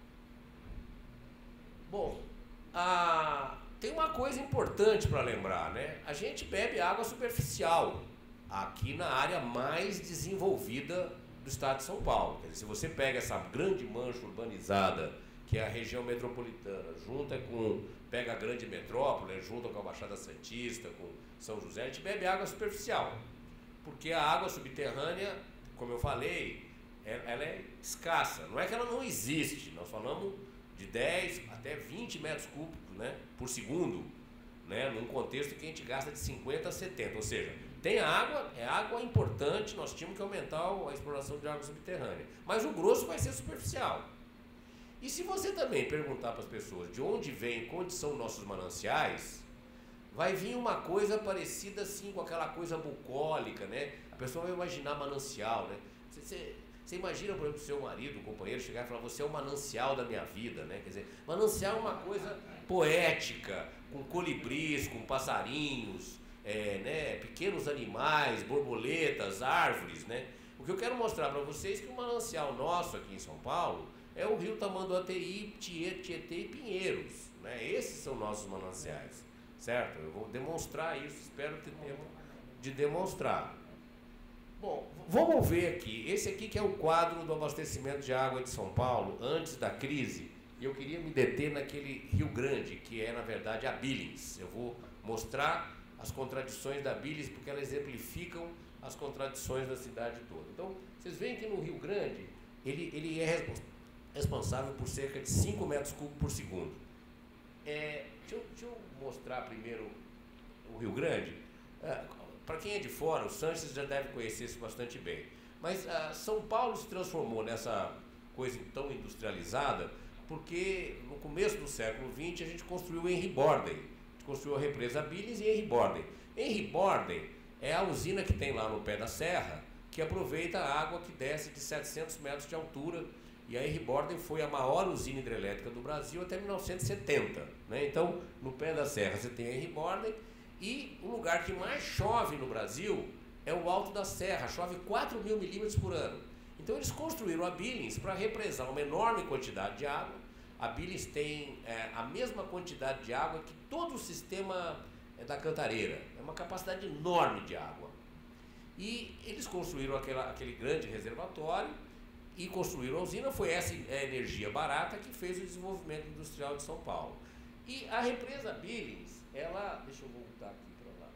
Bom, a, tem uma coisa importante para lembrar, né? A gente bebe água superficial aqui na área mais desenvolvida do estado de São Paulo. Quer dizer, se você pega essa grande mancha urbanizada, que é a região metropolitana, junta com, pega a grande metrópole, junta com a Baixada Santista, com São José, a gente bebe água superficial. Porque a água subterrânea, como eu falei, ela é escassa. Não é que ela não existe, nós falamos de dez até vinte metros cúbicos, né, por segundo. né, num contexto que a gente gasta de cinquenta a setenta, ou seja, tem água, é água importante, nós tínhamos que aumentar a exploração de água subterrânea, mas o grosso vai ser superficial. E se você também perguntar para as pessoas de onde vem, onde são nossos mananciais, vai vir uma coisa parecida assim com aquela coisa bucólica, né? A pessoa vai imaginar manancial, né? Você, você, você imagina, por exemplo, o seu marido, o companheiro, chegar e falar, você é o manancial da minha vida, né? Quer dizer, manancial é uma coisa poética, com colibris, com passarinhos, é, né? Pequenos animais, borboletas, árvores, né? O que eu quero mostrar para vocês é que o manancial nosso aqui em São Paulo é o rio Tamanduateí, Tietê e Pinheiros, né? Esses são nossos mananciais, certo? Eu vou demonstrar isso, espero ter tempo de demonstrar. Bom, vamos ver aqui, esse aqui que é o quadro do abastecimento de água de São Paulo antes da crise, e eu queria me deter naquele Rio Grande, que é na verdade a Billings. Eu vou mostrar as contradições da Billings, porque elas exemplificam as contradições da cidade toda. Então, vocês veem que no Rio Grande, ele, ele é responsável por cerca de cinco metros cúbicos por segundo. É, deixa, eu, deixa eu mostrar primeiro o Rio Grande. É, para quem é de fora, o Sanches já deve conhecer isso bastante bem. Mas ah, São Paulo se transformou nessa coisa tão industrializada porque no começo do século vinte a gente construiu o Henry Borden. A gente construiu a represa Billings e Henry Borden. Henry Borden é a usina que tem lá no pé da serra, que aproveita a água que desce de setecentos metros de altura. E a Henry Borden foi a maior usina hidrelétrica do Brasil até mil novecentos e setenta. Né? Então, no pé da serra você tem a Henry Borden, e o lugar que mais chove no Brasil é o Alto da Serra, chove quatro mil milímetros por ano. Então eles construíram a Billings para represar uma enorme quantidade de água. A Billings tem é, a mesma quantidade de água que todo o sistema é, da Cantareira, é uma capacidade enorme de água. E eles construíram aquela, aquele grande reservatório e construíram a usina. Foi essa energia barata que fez o desenvolvimento industrial de São Paulo. E a represa Billings, ela, deixa eu voltar aqui para lá,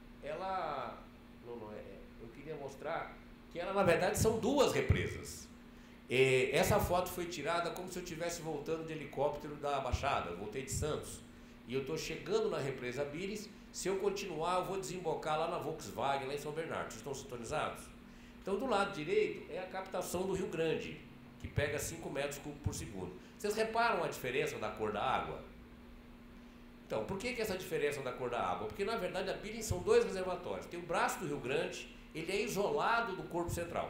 ela, não, não é, eu queria mostrar que ela na verdade são duas represas. E essa foto foi tirada como se eu estivesse voltando de helicóptero da Baixada, eu voltei de Santos, e eu estou chegando na represa Billings. Se eu continuar eu vou desembocar lá na Volkswagen, lá em São Bernardo. Vocês estão sintonizados? Então do lado direito é a captação do Rio Grande, que pega cinco metros cúbicos por segundo. Vocês reparam a diferença da cor da água? Então, por que, que essa diferença da cor da água? Porque, na verdade, a Billings são dois reservatórios. Tem o braço do Rio Grande, ele é isolado do corpo central.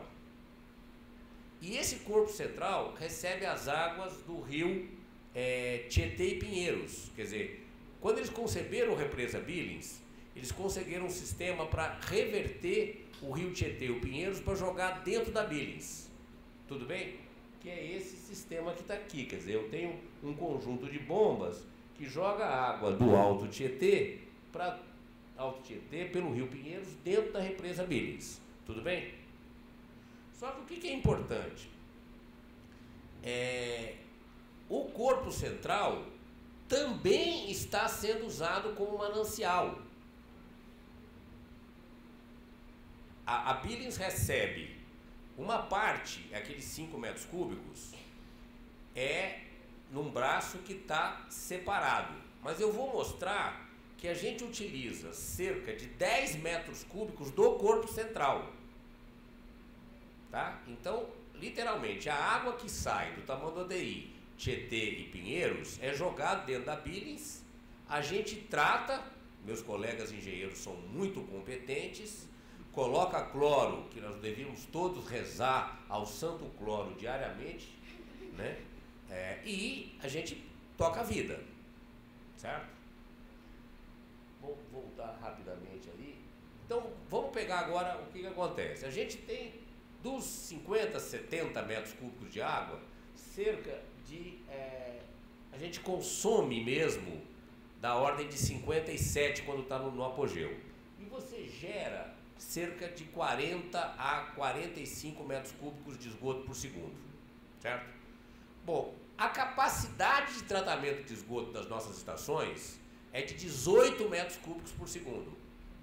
E esse corpo central recebe as águas do rio é, Tietê e Pinheiros. Quer dizer, quando eles conceberam a represa Billings, eles conseguiram um sistema para reverter o rio Tietê e o Pinheiros para jogar dentro da Billings. Tudo bem? Que é esse sistema que está aqui. Quer dizer, eu tenho um conjunto de bombas que joga água do Alto Tietê para Alto Tietê pelo Rio Pinheiros dentro da represa Billings. Tudo bem? Só que o que, que é importante? É, o corpo central também está sendo usado como manancial. A, a Billings recebe uma parte, aqueles cinco metros cúbicos, é num braço que está separado. Mas eu vou mostrar que a gente utiliza cerca de dez metros cúbicos do corpo central. Tá? Então, literalmente, a água que sai do Tamanduateí, Tietê e Pinheiros é jogada dentro da Billings, a gente trata, meus colegas engenheiros são muito competentes, coloca cloro, que nós devíamos todos rezar ao santo cloro diariamente, né? É, e a gente toca a vida, certo? Vou voltar rapidamente ali. Então, vamos pegar agora o que, que acontece. A gente tem dos cinquenta, setenta metros cúbicos de água, cerca de... É, a gente consome mesmo da ordem de cinquenta e sete quando está no, no apogeu. E você gera cerca de quarenta a quarenta e cinco metros cúbicos de esgoto por segundo, certo? Bom, a capacidade de tratamento de esgoto das nossas estações é de dezoito metros cúbicos por segundo.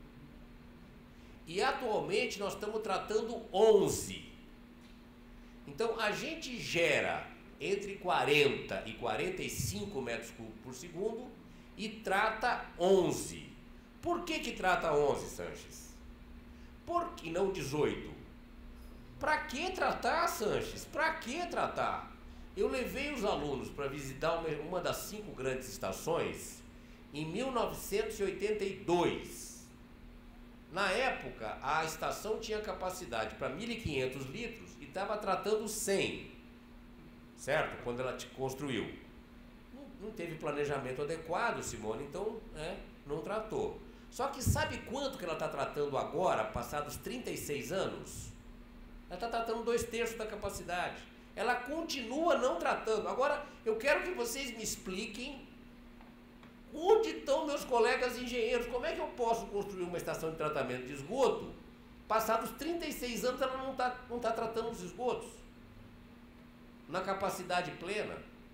E atualmente nós estamos tratando onze. Então a gente gera entre quarenta e quarenta e cinco metros cúbicos por segundo e trata onze. Por que que trata onze, Sanches? Por que não dezoito? Para que tratar, Sanches? Para que tratar? Eu levei os alunos para visitar uma, uma das cinco grandes estações em mil novecentos e oitenta e dois. Na época, a estação tinha capacidade para mil e quinhentos litros e estava tratando cem, certo? Quando ela te construiu. Não, não teve planejamento adequado, Simone, então é, não tratou. Só que sabe quanto que ela está tratando agora, passados trinta e seis anos? Ela está tratando dois terços da capacidade. Ela continua não tratando. Agora, eu quero que vocês me expliquem onde estão meus colegas engenheiros. Como é que eu posso construir uma estação de tratamento de esgoto? Passados trinta e seis anos, ela não está não tá tratando os esgotos na capacidade plena.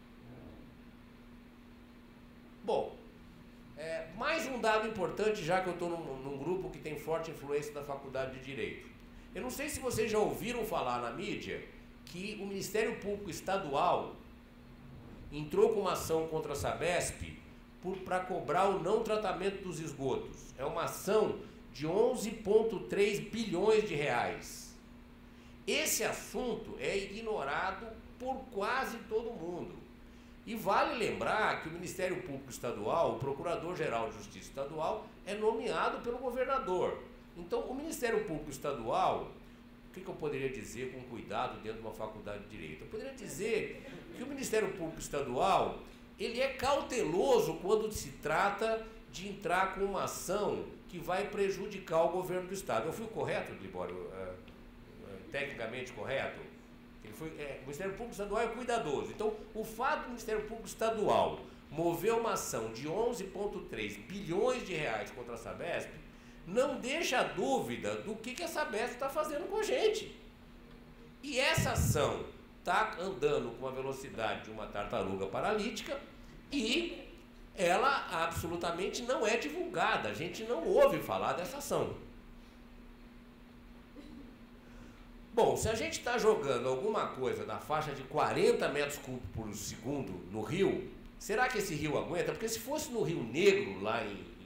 Bom, é, mais um dado importante, já que eu estou num, num grupo que tem forte influência da Faculdade de Direito. Eu não sei se vocês já ouviram falar na mídia que o Ministério Público Estadual entrou com uma ação contra a Sabesp para cobrar o não tratamento dos esgotos. É uma ação de onze vírgula três bilhões de reais. Esse assunto é ignorado por quase todo mundo. E vale lembrar que o Ministério Público Estadual, o Procurador-Geral de Justiça Estadual, é nomeado pelo governador. Então, o Ministério Público Estadual, o que, que eu poderia dizer com cuidado dentro de uma faculdade de Direito? Eu poderia dizer que o Ministério Público Estadual, ele é cauteloso quando se trata de entrar com uma ação que vai prejudicar o governo do Estado. Eu fui correto, Libório? Uh, uh, tecnicamente correto? Ele foi, é, o Ministério Público Estadual é cuidadoso. Então, o fato do Ministério Público Estadual mover uma ação de onze vírgula três bilhões de reais contra a Sabesp não deixa dúvida do que, que a Sabesp está fazendo com a gente. E essa ação está andando com a velocidade de uma tartaruga paralítica e ela absolutamente não é divulgada. A gente não ouve falar dessa ação. Bom, se a gente está jogando alguma coisa na faixa de quarenta metros cúbicos por segundo no rio, será que esse rio aguenta? Porque se fosse no Rio Negro, lá em, em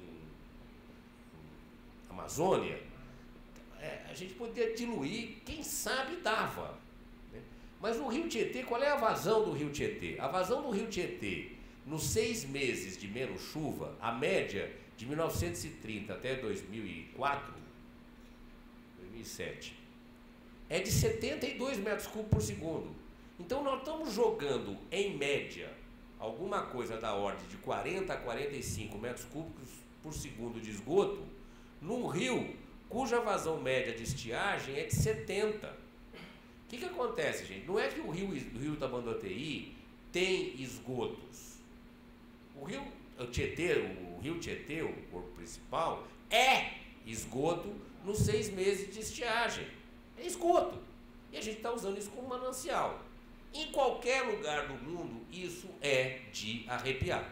Amazônia, é, a gente poderia diluir, quem sabe dava. Né? Mas no Rio Tietê, qual é a vazão do Rio Tietê? A vazão do Rio Tietê, nos seis meses de menos chuva, a média de mil novecentos e trinta até dois mil e quatro, dois mil e sete, é de setenta e dois metros cúbicos por segundo. Então nós estamos jogando, em média, alguma coisa da ordem de quarenta a quarenta e cinco metros cúbicos por segundo de esgoto, num rio cuja vazão média de estiagem é de setenta. O que, que acontece, gente? Não é que o rio, o rio Tamanduateí tem esgotos. O rio o Tietê, o rio Tietê, o corpo principal, é esgoto nos seis meses de estiagem. É esgoto. E a gente está usando isso como manancial. Em qualquer lugar do mundo, isso é de arrepiar.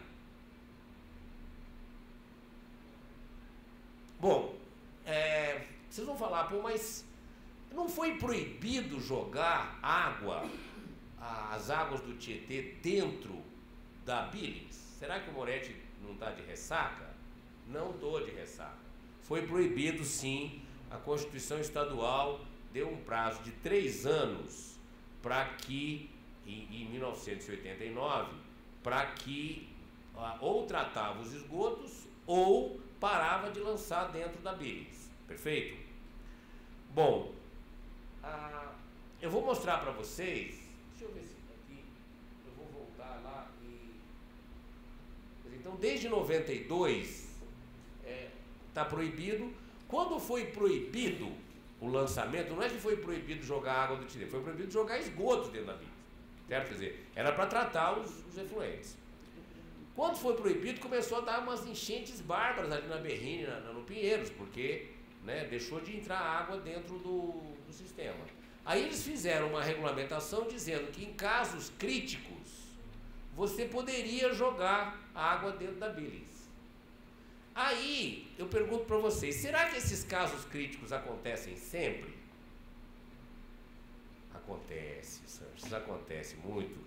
Bom, é, vocês vão falar, pô, mas não foi proibido jogar água, as águas do Tietê, dentro da Billings? Será que o Moretti não está de ressaca? Não estou de ressaca. Foi proibido, sim. A Constituição Estadual deu um prazo de três anos para que, em, em mil novecentos e oitenta e nove, para que ah, ou tratava os esgotos ou parava de lançar dentro da Billings. Perfeito? Bom, ah, eu vou mostrar para vocês. Deixa eu ver se aqui. Eu vou voltar lá e. Então, desde noventa e dois, está é, proibido. Quando foi proibido o lançamento, não é que foi proibido jogar água do Tietê, foi proibido jogar esgoto dentro da Billings. Certo? Quer dizer, era para tratar os, os efluentes. Quando foi proibido, começou a dar umas enchentes bárbaras ali na Berrine, na, no Pinheiros, porque né, deixou de entrar água dentro do, do sistema. Aí eles fizeram uma regulamentação dizendo que em casos críticos, você poderia jogar água dentro da Billings. Aí, eu pergunto para vocês, será que esses casos críticos acontecem sempre? Acontece, Sanches, acontece muito crítico.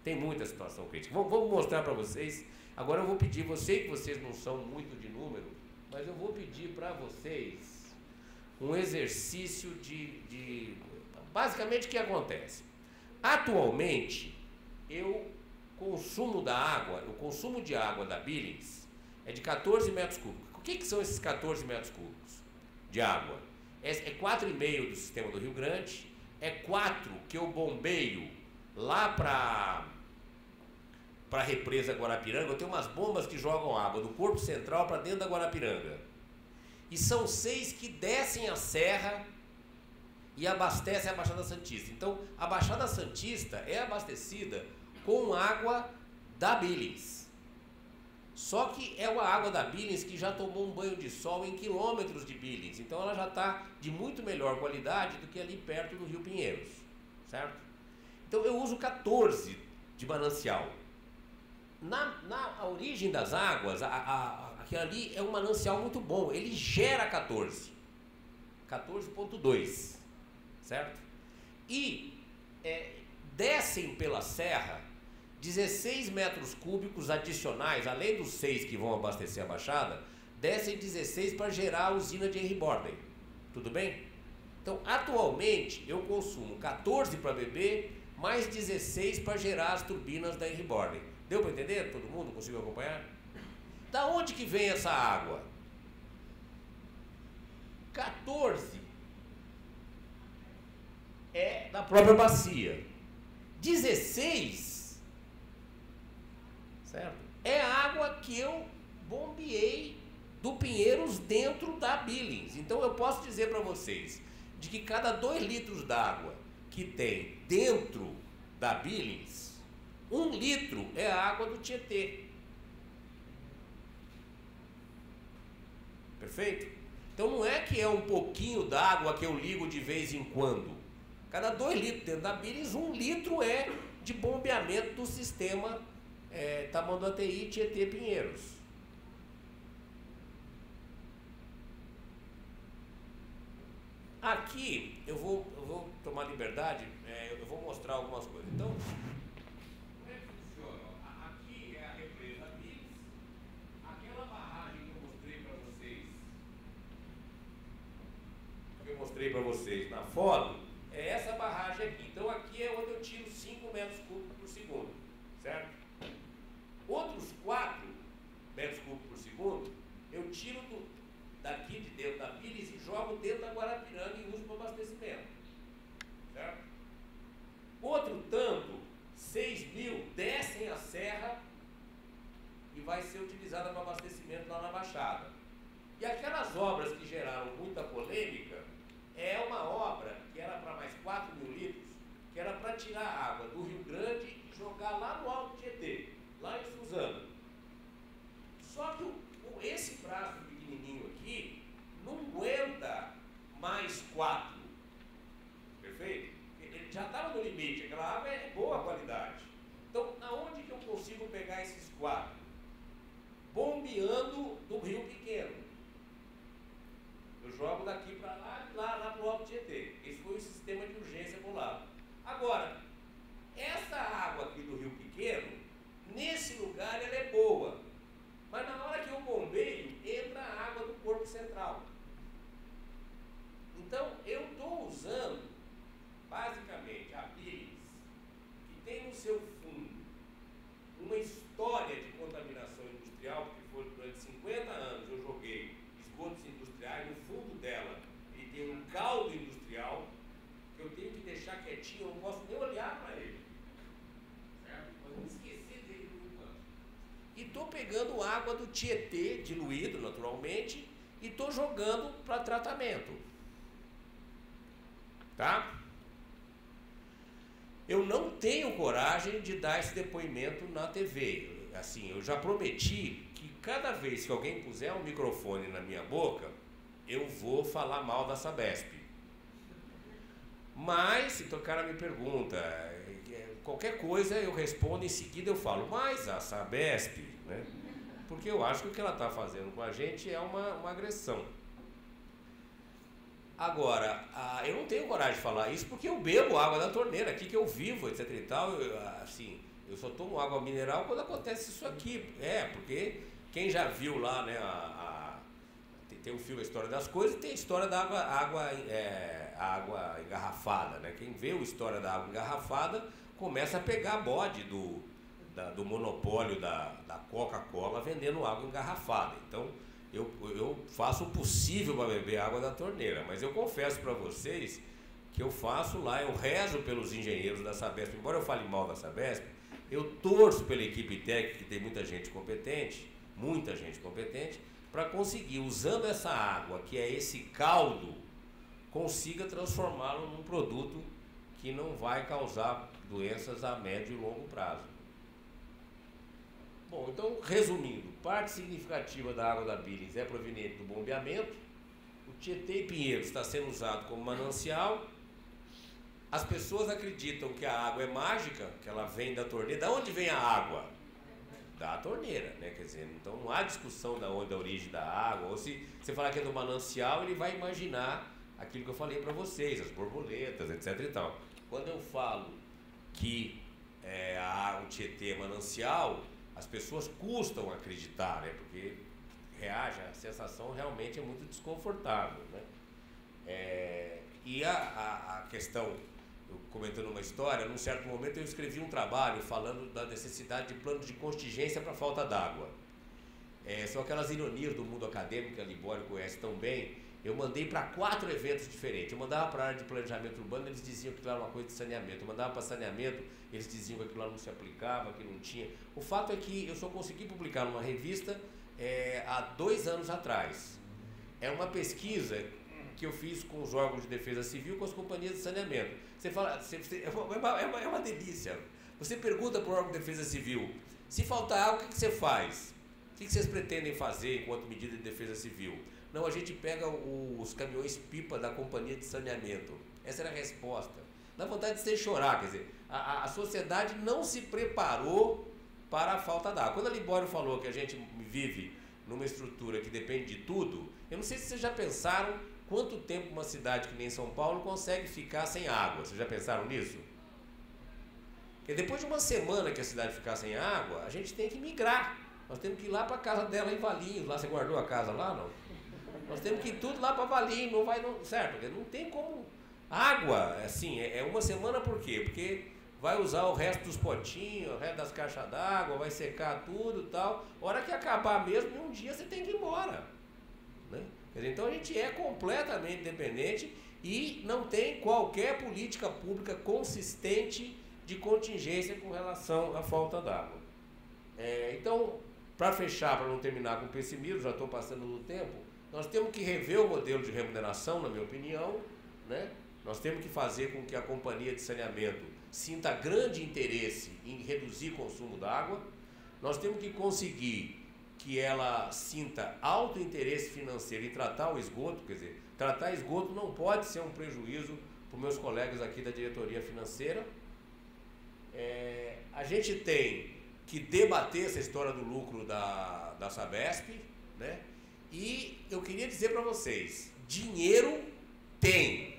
Tem muita situação crítica. Vamos, vamos mostrar para vocês. Agora eu vou pedir, eu sei que vocês não são muito de número, mas eu vou pedir para vocês um exercício de, de... Basicamente, o que acontece? Atualmente, eu consumo da água, o consumo de água da Billings é de quatorze metros cúbicos. O que, que são esses quatorze metros cúbicos de água? É, é quatro vírgula cinco do sistema do Rio Grande, é quatro que eu bombeio lá para para a represa Guarapiranga. Eu tenho umas bombas que jogam água do Corpo Central para dentro da Guarapiranga. E são seis que descem a serra e abastecem a Baixada Santista. Então, a Baixada Santista é abastecida com água da Billings. Só que é uma água da Billings que já tomou um banho de sol em quilômetros de Billings. Então, ela já está de muito melhor qualidade do que ali perto do Rio Pinheiros. Certo? Então, eu uso quatorze de manancial. Na, na origem das águas, a, a, aquilo ali é um manancial muito bom. Ele gera quatorze. quatorze ponto dois. Certo? E é, descem pela serra dezesseis metros cúbicos adicionais, além dos seis que vão abastecer a Baixada, descem dezesseis para gerar a usina de Henry Borden. Tudo bem? Então, atualmente, eu consumo quatorze para beber, mais dezesseis para gerar as turbinas da Henry Borden. Deu para entender? Todo mundo conseguiu acompanhar? Da onde que vem essa água? quatorze é da própria bacia. dezesseis, certo? É água que eu bombeei do Pinheiros dentro da Billings. Então eu posso dizer para vocês de que cada dois litros d'água que tem dentro da Billings, um litro é a água do Tietê. Perfeito? Então não é que é um pouquinho d'água que eu ligo de vez em quando. Cada dois litros dentro da Billings, um litro é de bombeamento do sistema é, Tamanduateí, Tietê, Pinheiros. Aqui eu vou, eu vou tomar liberdade, é, eu vou mostrar algumas coisas. Então, como é que funciona? Aqui é a represa Billings, aquela barragem que eu mostrei para vocês, que eu mostrei para vocês na foto, é essa barragem aqui. Então aqui é onde eu tiro cinco metros cúbicos por segundo, certo? Outros quatro metros cúbicos por segundo, eu tiro do, daqui de dentro da Billings e jogo dentro da Guarapiranga e uso para abastecimento, certo? Outro tanto, seis mil, descem a serra e vai ser utilizada para abastecimento lá na Baixada. E aquelas obras que geraram muita polêmica, é uma obra que era para mais quatro mil litros, que era para tirar a água do Rio Grande e jogar lá no Alto Tietê, lá em Suzano. Só que o, o, esse braço pequenininho aqui não aguenta mais quatro. Perfeito? Ele já estava no limite, aquela água é boa qualidade. Então, aonde que eu consigo pegar esses quatro? Bombeando do Rio Pequeno. Eu jogo daqui para lá, lá, lá para o Alto Tietê. Esse foi o sistema de urgência por lá. Agora, essa água aqui do Rio Pequeno, nesse lugar ela é boa. Mas na hora que eu bombeio, entra a água do Corpo Central. Então, eu estou usando, basicamente, a Billings, que tem no seu fundo uma história de contaminação industrial, porque foi durante cinquenta anos eu joguei esgotos industriais, no fundo dela ele tem um caldo industrial que eu tenho que deixar quietinho, eu não posso nem olhar para ele, certo? Eu não esqueci dele por enquanto. E estou pegando água do Tietê, diluído naturalmente, e estou jogando para tratamento, tá? Eu não tenho coragem de dar esse depoimento na T V. Assim, eu já prometi que cada vez que alguém puser um microfone na minha boca, eu vou falar mal da Sabesp. Mas, então o cara me pergunta, qualquer coisa eu respondo, em seguida eu falo, mas a Sabesp, né? Porque eu acho que o que ela está fazendo com a gente é uma, uma agressão. Agora, a, eu não tenho coragem de falar isso porque eu bebo água da torneira, aqui que eu vivo, etc e tal, eu, assim, eu só tomo água mineral quando acontece isso aqui. É, porque quem já viu lá, né, a, a, tem, tem o filme A História das Coisas e tem a história da água, água, é, água engarrafada, né? Quem vê a história da água engarrafada começa a pegar bode do, da, do monopólio da, da Coca-Cola vendendo água engarrafada. Então, eu, eu faço o possível para beber água da torneira, mas eu confesso para vocês que eu faço lá, eu rezo pelos engenheiros da Sabesp, embora eu fale mal da Sabesp, eu torço pela equipe técnica, que tem muita gente competente, muita gente competente, para conseguir, usando essa água, que é esse caldo, consiga transformá-lo num produto que não vai causar doenças a médio e longo prazo. Bom, então, resumindo, parte significativa da água da Billings é proveniente do bombeamento, o Tietê e Pinheiros está sendo usado como manancial. As pessoas acreditam que a água é mágica, que ela vem da torneira. Da onde vem a água? Da torneira, né? Quer dizer, então não há discussão da onde da origem da água. Ou se você falar que é do manancial, ele vai imaginar aquilo que eu falei para vocês, as borboletas, etc e tal. Quando eu falo que é, a, o Tietê é manancial, as pessoas custam acreditar, né? Porque reage, a sensação realmente é muito desconfortável, né? É, e a, a, a questão, eu comentando uma história, num certo momento eu escrevi um trabalho falando da necessidade de plano de contingência para a falta d'água. É, são aquelas ironias do mundo acadêmico que a Libório conhece tão bem. Eu mandei para quatro eventos diferentes. Eu mandava para a área de planejamento urbano, eles diziam que aquilo era uma coisa de saneamento. Eu mandava para saneamento, eles diziam que aquilo lá não se aplicava, que não tinha. O fato é que eu só consegui publicar numa revista é, há dois anos atrás. É uma pesquisa que eu fiz com os órgãos de defesa civil, com as companhias de saneamento. Você fala, você, você, é, uma, é, uma, é uma delícia. Você pergunta para o órgão de defesa civil, se faltar água, o que, que você faz? O que, que vocês pretendem fazer enquanto medida de defesa civil? Não, a gente pega o, os caminhões-pipa da companhia de saneamento. Essa era a resposta. Dá vontade de você chorar, quer dizer, a, a sociedade não se preparou para a falta d'água. Quando a Libório falou que a gente vive numa estrutura que depende de tudo, eu não sei se vocês já pensaram quanto tempo uma cidade que nem São Paulo consegue ficar sem água. Vocês já pensaram nisso? Porque depois de uma semana que a cidade ficar sem água, a gente tem que migrar. Nós temos que ir lá para a casa dela em Valinhos. Lá você guardou a casa lá, não? Nós temos que ir tudo lá para Valinhos, não vai, não, certo? Porque não tem como. Água, assim, é, é uma semana por quê? Porque vai usar o resto dos potinhos, o resto das caixas d'água, vai secar tudo e tal. Hora que acabar mesmo, em um dia você tem que ir embora, né? Quer dizer, então a gente é completamente dependente e não tem qualquer política pública consistente de contingência com relação à falta d'água. É, então, para fechar, para não terminar com pessimismo, já estou passando do tempo, nós temos que rever o modelo de remuneração, na minha opinião, né? Nós temos que fazer com que a companhia de saneamento sinta grande interesse em reduzir o consumo d'água. Nós temos que conseguir que ela sinta alto interesse financeiro em tratar o esgoto, quer dizer, tratar esgoto não pode ser um prejuízo para os meus colegas aqui da diretoria financeira. É, a gente tem que debater essa história do lucro da, da Sabesp, né? E eu queria dizer para vocês, dinheiro tem.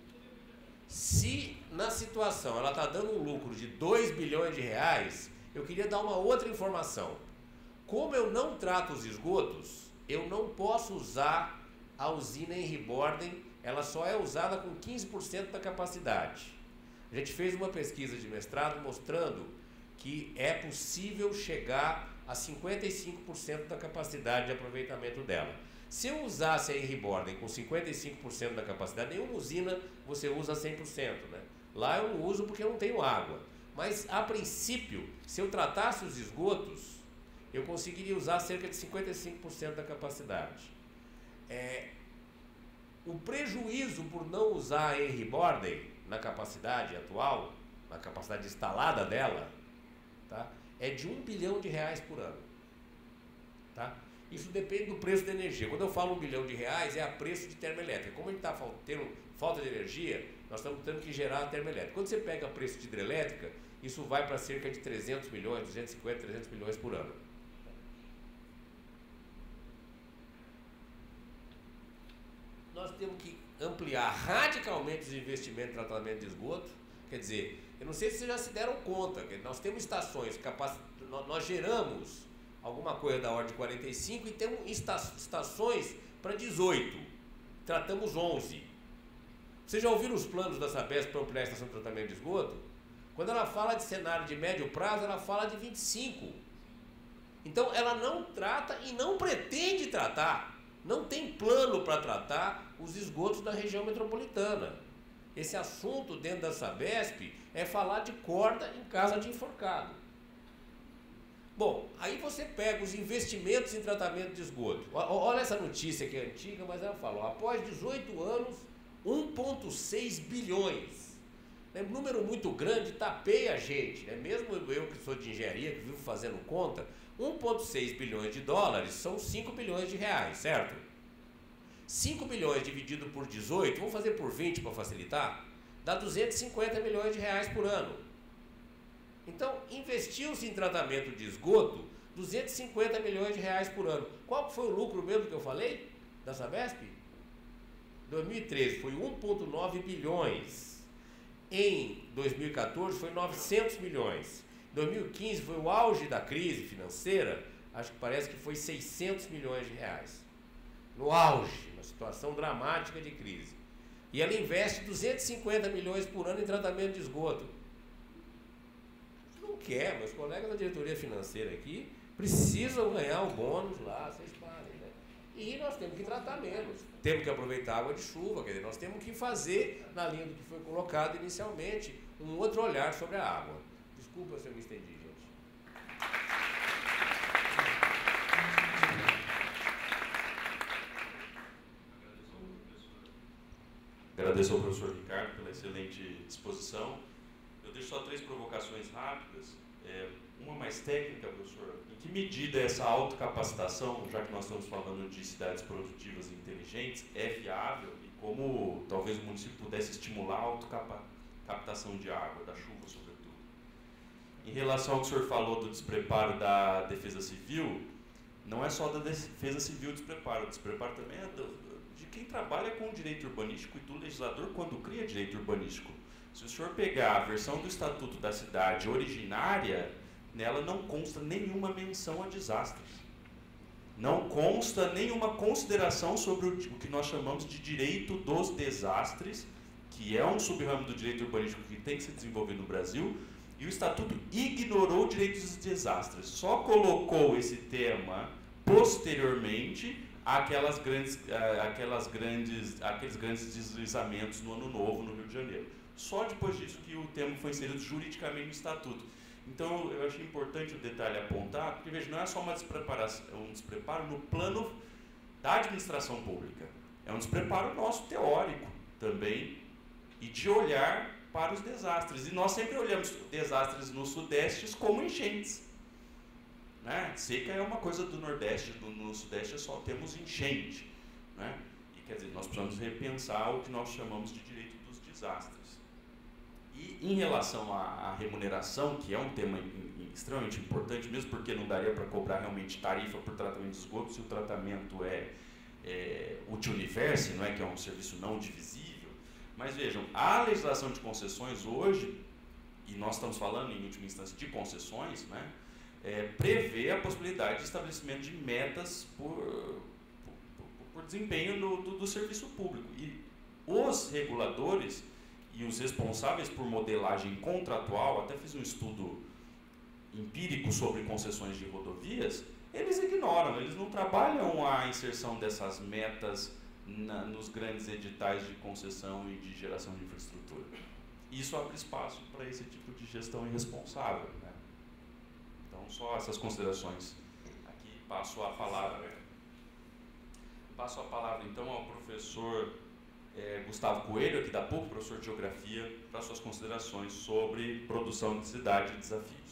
Se na situação ela está dando um lucro de dois bilhões de reais, eu queria dar uma outra informação. Como eu não trato os esgotos, eu não posso usar a usina Henry Borden, ela só é usada com quinze por cento da capacidade. A gente fez uma pesquisa de mestrado mostrando que é possível chegar a cinquenta e cinco por cento da capacidade de aproveitamento dela. Se eu usasse a Henry Borden com cinquenta e cinco por cento da capacidade, nenhuma usina você usa cem por cento, né? Lá eu não uso porque eu não tenho água. Mas, a princípio, se eu tratasse os esgotos, eu conseguiria usar cerca de cinquenta e cinco por cento da capacidade. É, o prejuízo por não usar a Henry Borden na capacidade atual, na capacidade instalada dela, tá, é de um bilhão de reais por ano. Tá? Isso depende do preço da energia. Quando eu falo um bilhão de reais, é a preço de termoelétrica. Como a gente está tendo falta de energia, nós estamos tendo que gerar a termoelétrica. Quando você pega preço de hidrelétrica, isso vai para cerca de trezentos milhões, duzentos e cinquenta, trezentos milhões por ano. Nós temos que ampliar radicalmente os investimentos em tratamento de esgoto. Quer dizer, Eu não sei se vocês já se deram conta, que nós temos estações, capac... nós geramos alguma coisa da ordem de quarenta e cinco e temos estações para dezoito, tratamos onze. Vocês já ouviram os planos da Sabesp para ampliar a estação de tratamento de esgoto? Quando ela fala de cenário de médio prazo, ela fala de vinte e cinco. Então ela não trata e não pretende tratar, não tem plano para tratar os esgotos da região metropolitana. Esse assunto dentro da Sabesp é falar de corda em casa de enforcado. Bom, aí você pega os investimentos em tratamento de esgoto. Olha essa notícia que é antiga, mas ela fala, ó, após dezoito anos, um vírgula seis bilhões. É um número muito grande, tapeia a gente, né? Mesmo eu que sou de engenharia, que vivo fazendo conta, um vírgula seis bilhões de dólares são cinco bilhões de reais, certo? cinco bilhões dividido por dezoito, vamos fazer por vinte para facilitar, dá duzentos e cinquenta milhões de reais por ano. Então, investiu-se em tratamento de esgoto duzentos e cinquenta milhões de reais por ano. Qual foi o lucro mesmo que eu falei da Sabesp? dois mil e treze foi um vírgula nove bilhões. Em dois mil e quatorze foi novecentos milhões. Em dois mil e quinze foi o auge da crise financeira, acho que parece que foi seiscentos milhões de reais. No auge, uma situação dramática de crise. E ela investe duzentos e cinquenta milhões por ano em tratamento de esgoto. Não quer, meus colegas da diretoria financeira aqui precisam ganhar o bônus lá, vocês parem, né? E nós temos que tratar menos. Temos que aproveitar a água de chuva, quer dizer, nós temos que fazer, na linha do que foi colocado inicialmente, um outro olhar sobre a água. Desculpa se eu me estendi, gente. Agradeço ao professor Ricardo pela excelente disposição. Eu deixo só três provocações rápidas. É, uma mais técnica, professor. Em que medida essa autocapacitação, já que nós estamos falando de cidades produtivas e inteligentes, é viável e como talvez o município pudesse estimular a autocaptação de água, da chuva sobretudo? Em relação ao que o senhor falou do despreparo da defesa civil, não é só da defesa civil o despreparo, o despreparo também é do, de quem trabalha com o direito urbanístico e do legislador quando cria direito urbanístico. Se o senhor pegar a versão do Estatuto da Cidade originária, nela não consta nenhuma menção a desastres. Não consta nenhuma consideração sobre o que nós chamamos de direito dos desastres, que é um sub-ramo do direito urbanístico que tem que se desenvolver no Brasil, e o Estatuto ignorou o direito dos desastres. Só colocou esse tema posteriormente àquelas grandes, àquelas grandes, àqueles grandes deslizamentos no Ano Novo, no Rio de Janeiro. Só depois disso que o tema foi inserido juridicamente no Estatuto. Então, eu achei importante o detalhe apontar, porque, veja, não é só uma despreparação, é um despreparo no plano da administração pública. É um despreparo nosso teórico também, e de olhar para os desastres. E nós sempre olhamos desastres no Sudeste como enchentes. Né? Seca é uma coisa do Nordeste, do, no Sudeste só temos enchente. Né? E, quer dizer, nós precisamos repensar o que nós chamamos de direito dos desastres. E em relação à, à remuneração, que é um tema in, in, extremamente importante, mesmo porque não daria para cobrar realmente tarifa por tratamento de esgoto, se o tratamento é, é uti-universe, não é, que é um serviço não divisível. Mas vejam, a legislação de concessões hoje, e nós estamos falando em última instância de concessões, né, é, prevê a possibilidade de estabelecimento de metas por, por, por, por desempenho no, do, do serviço público. E os reguladores e os responsáveis por modelagem contratual, até fiz um estudo empírico sobre concessões de rodovias, eles ignoram, eles não trabalham a inserção dessas metas na, nos grandes editais de concessão e de geração de infraestrutura. Isso abre espaço para esse tipo de gestão irresponsável. Né? Então, só essas considerações. Aqui passo a palavra. Passo a palavra, então, ao professor É, Gustavo Coelho, aqui da PUC, professor de Geografia, para suas considerações sobre produção de cidade e desafio.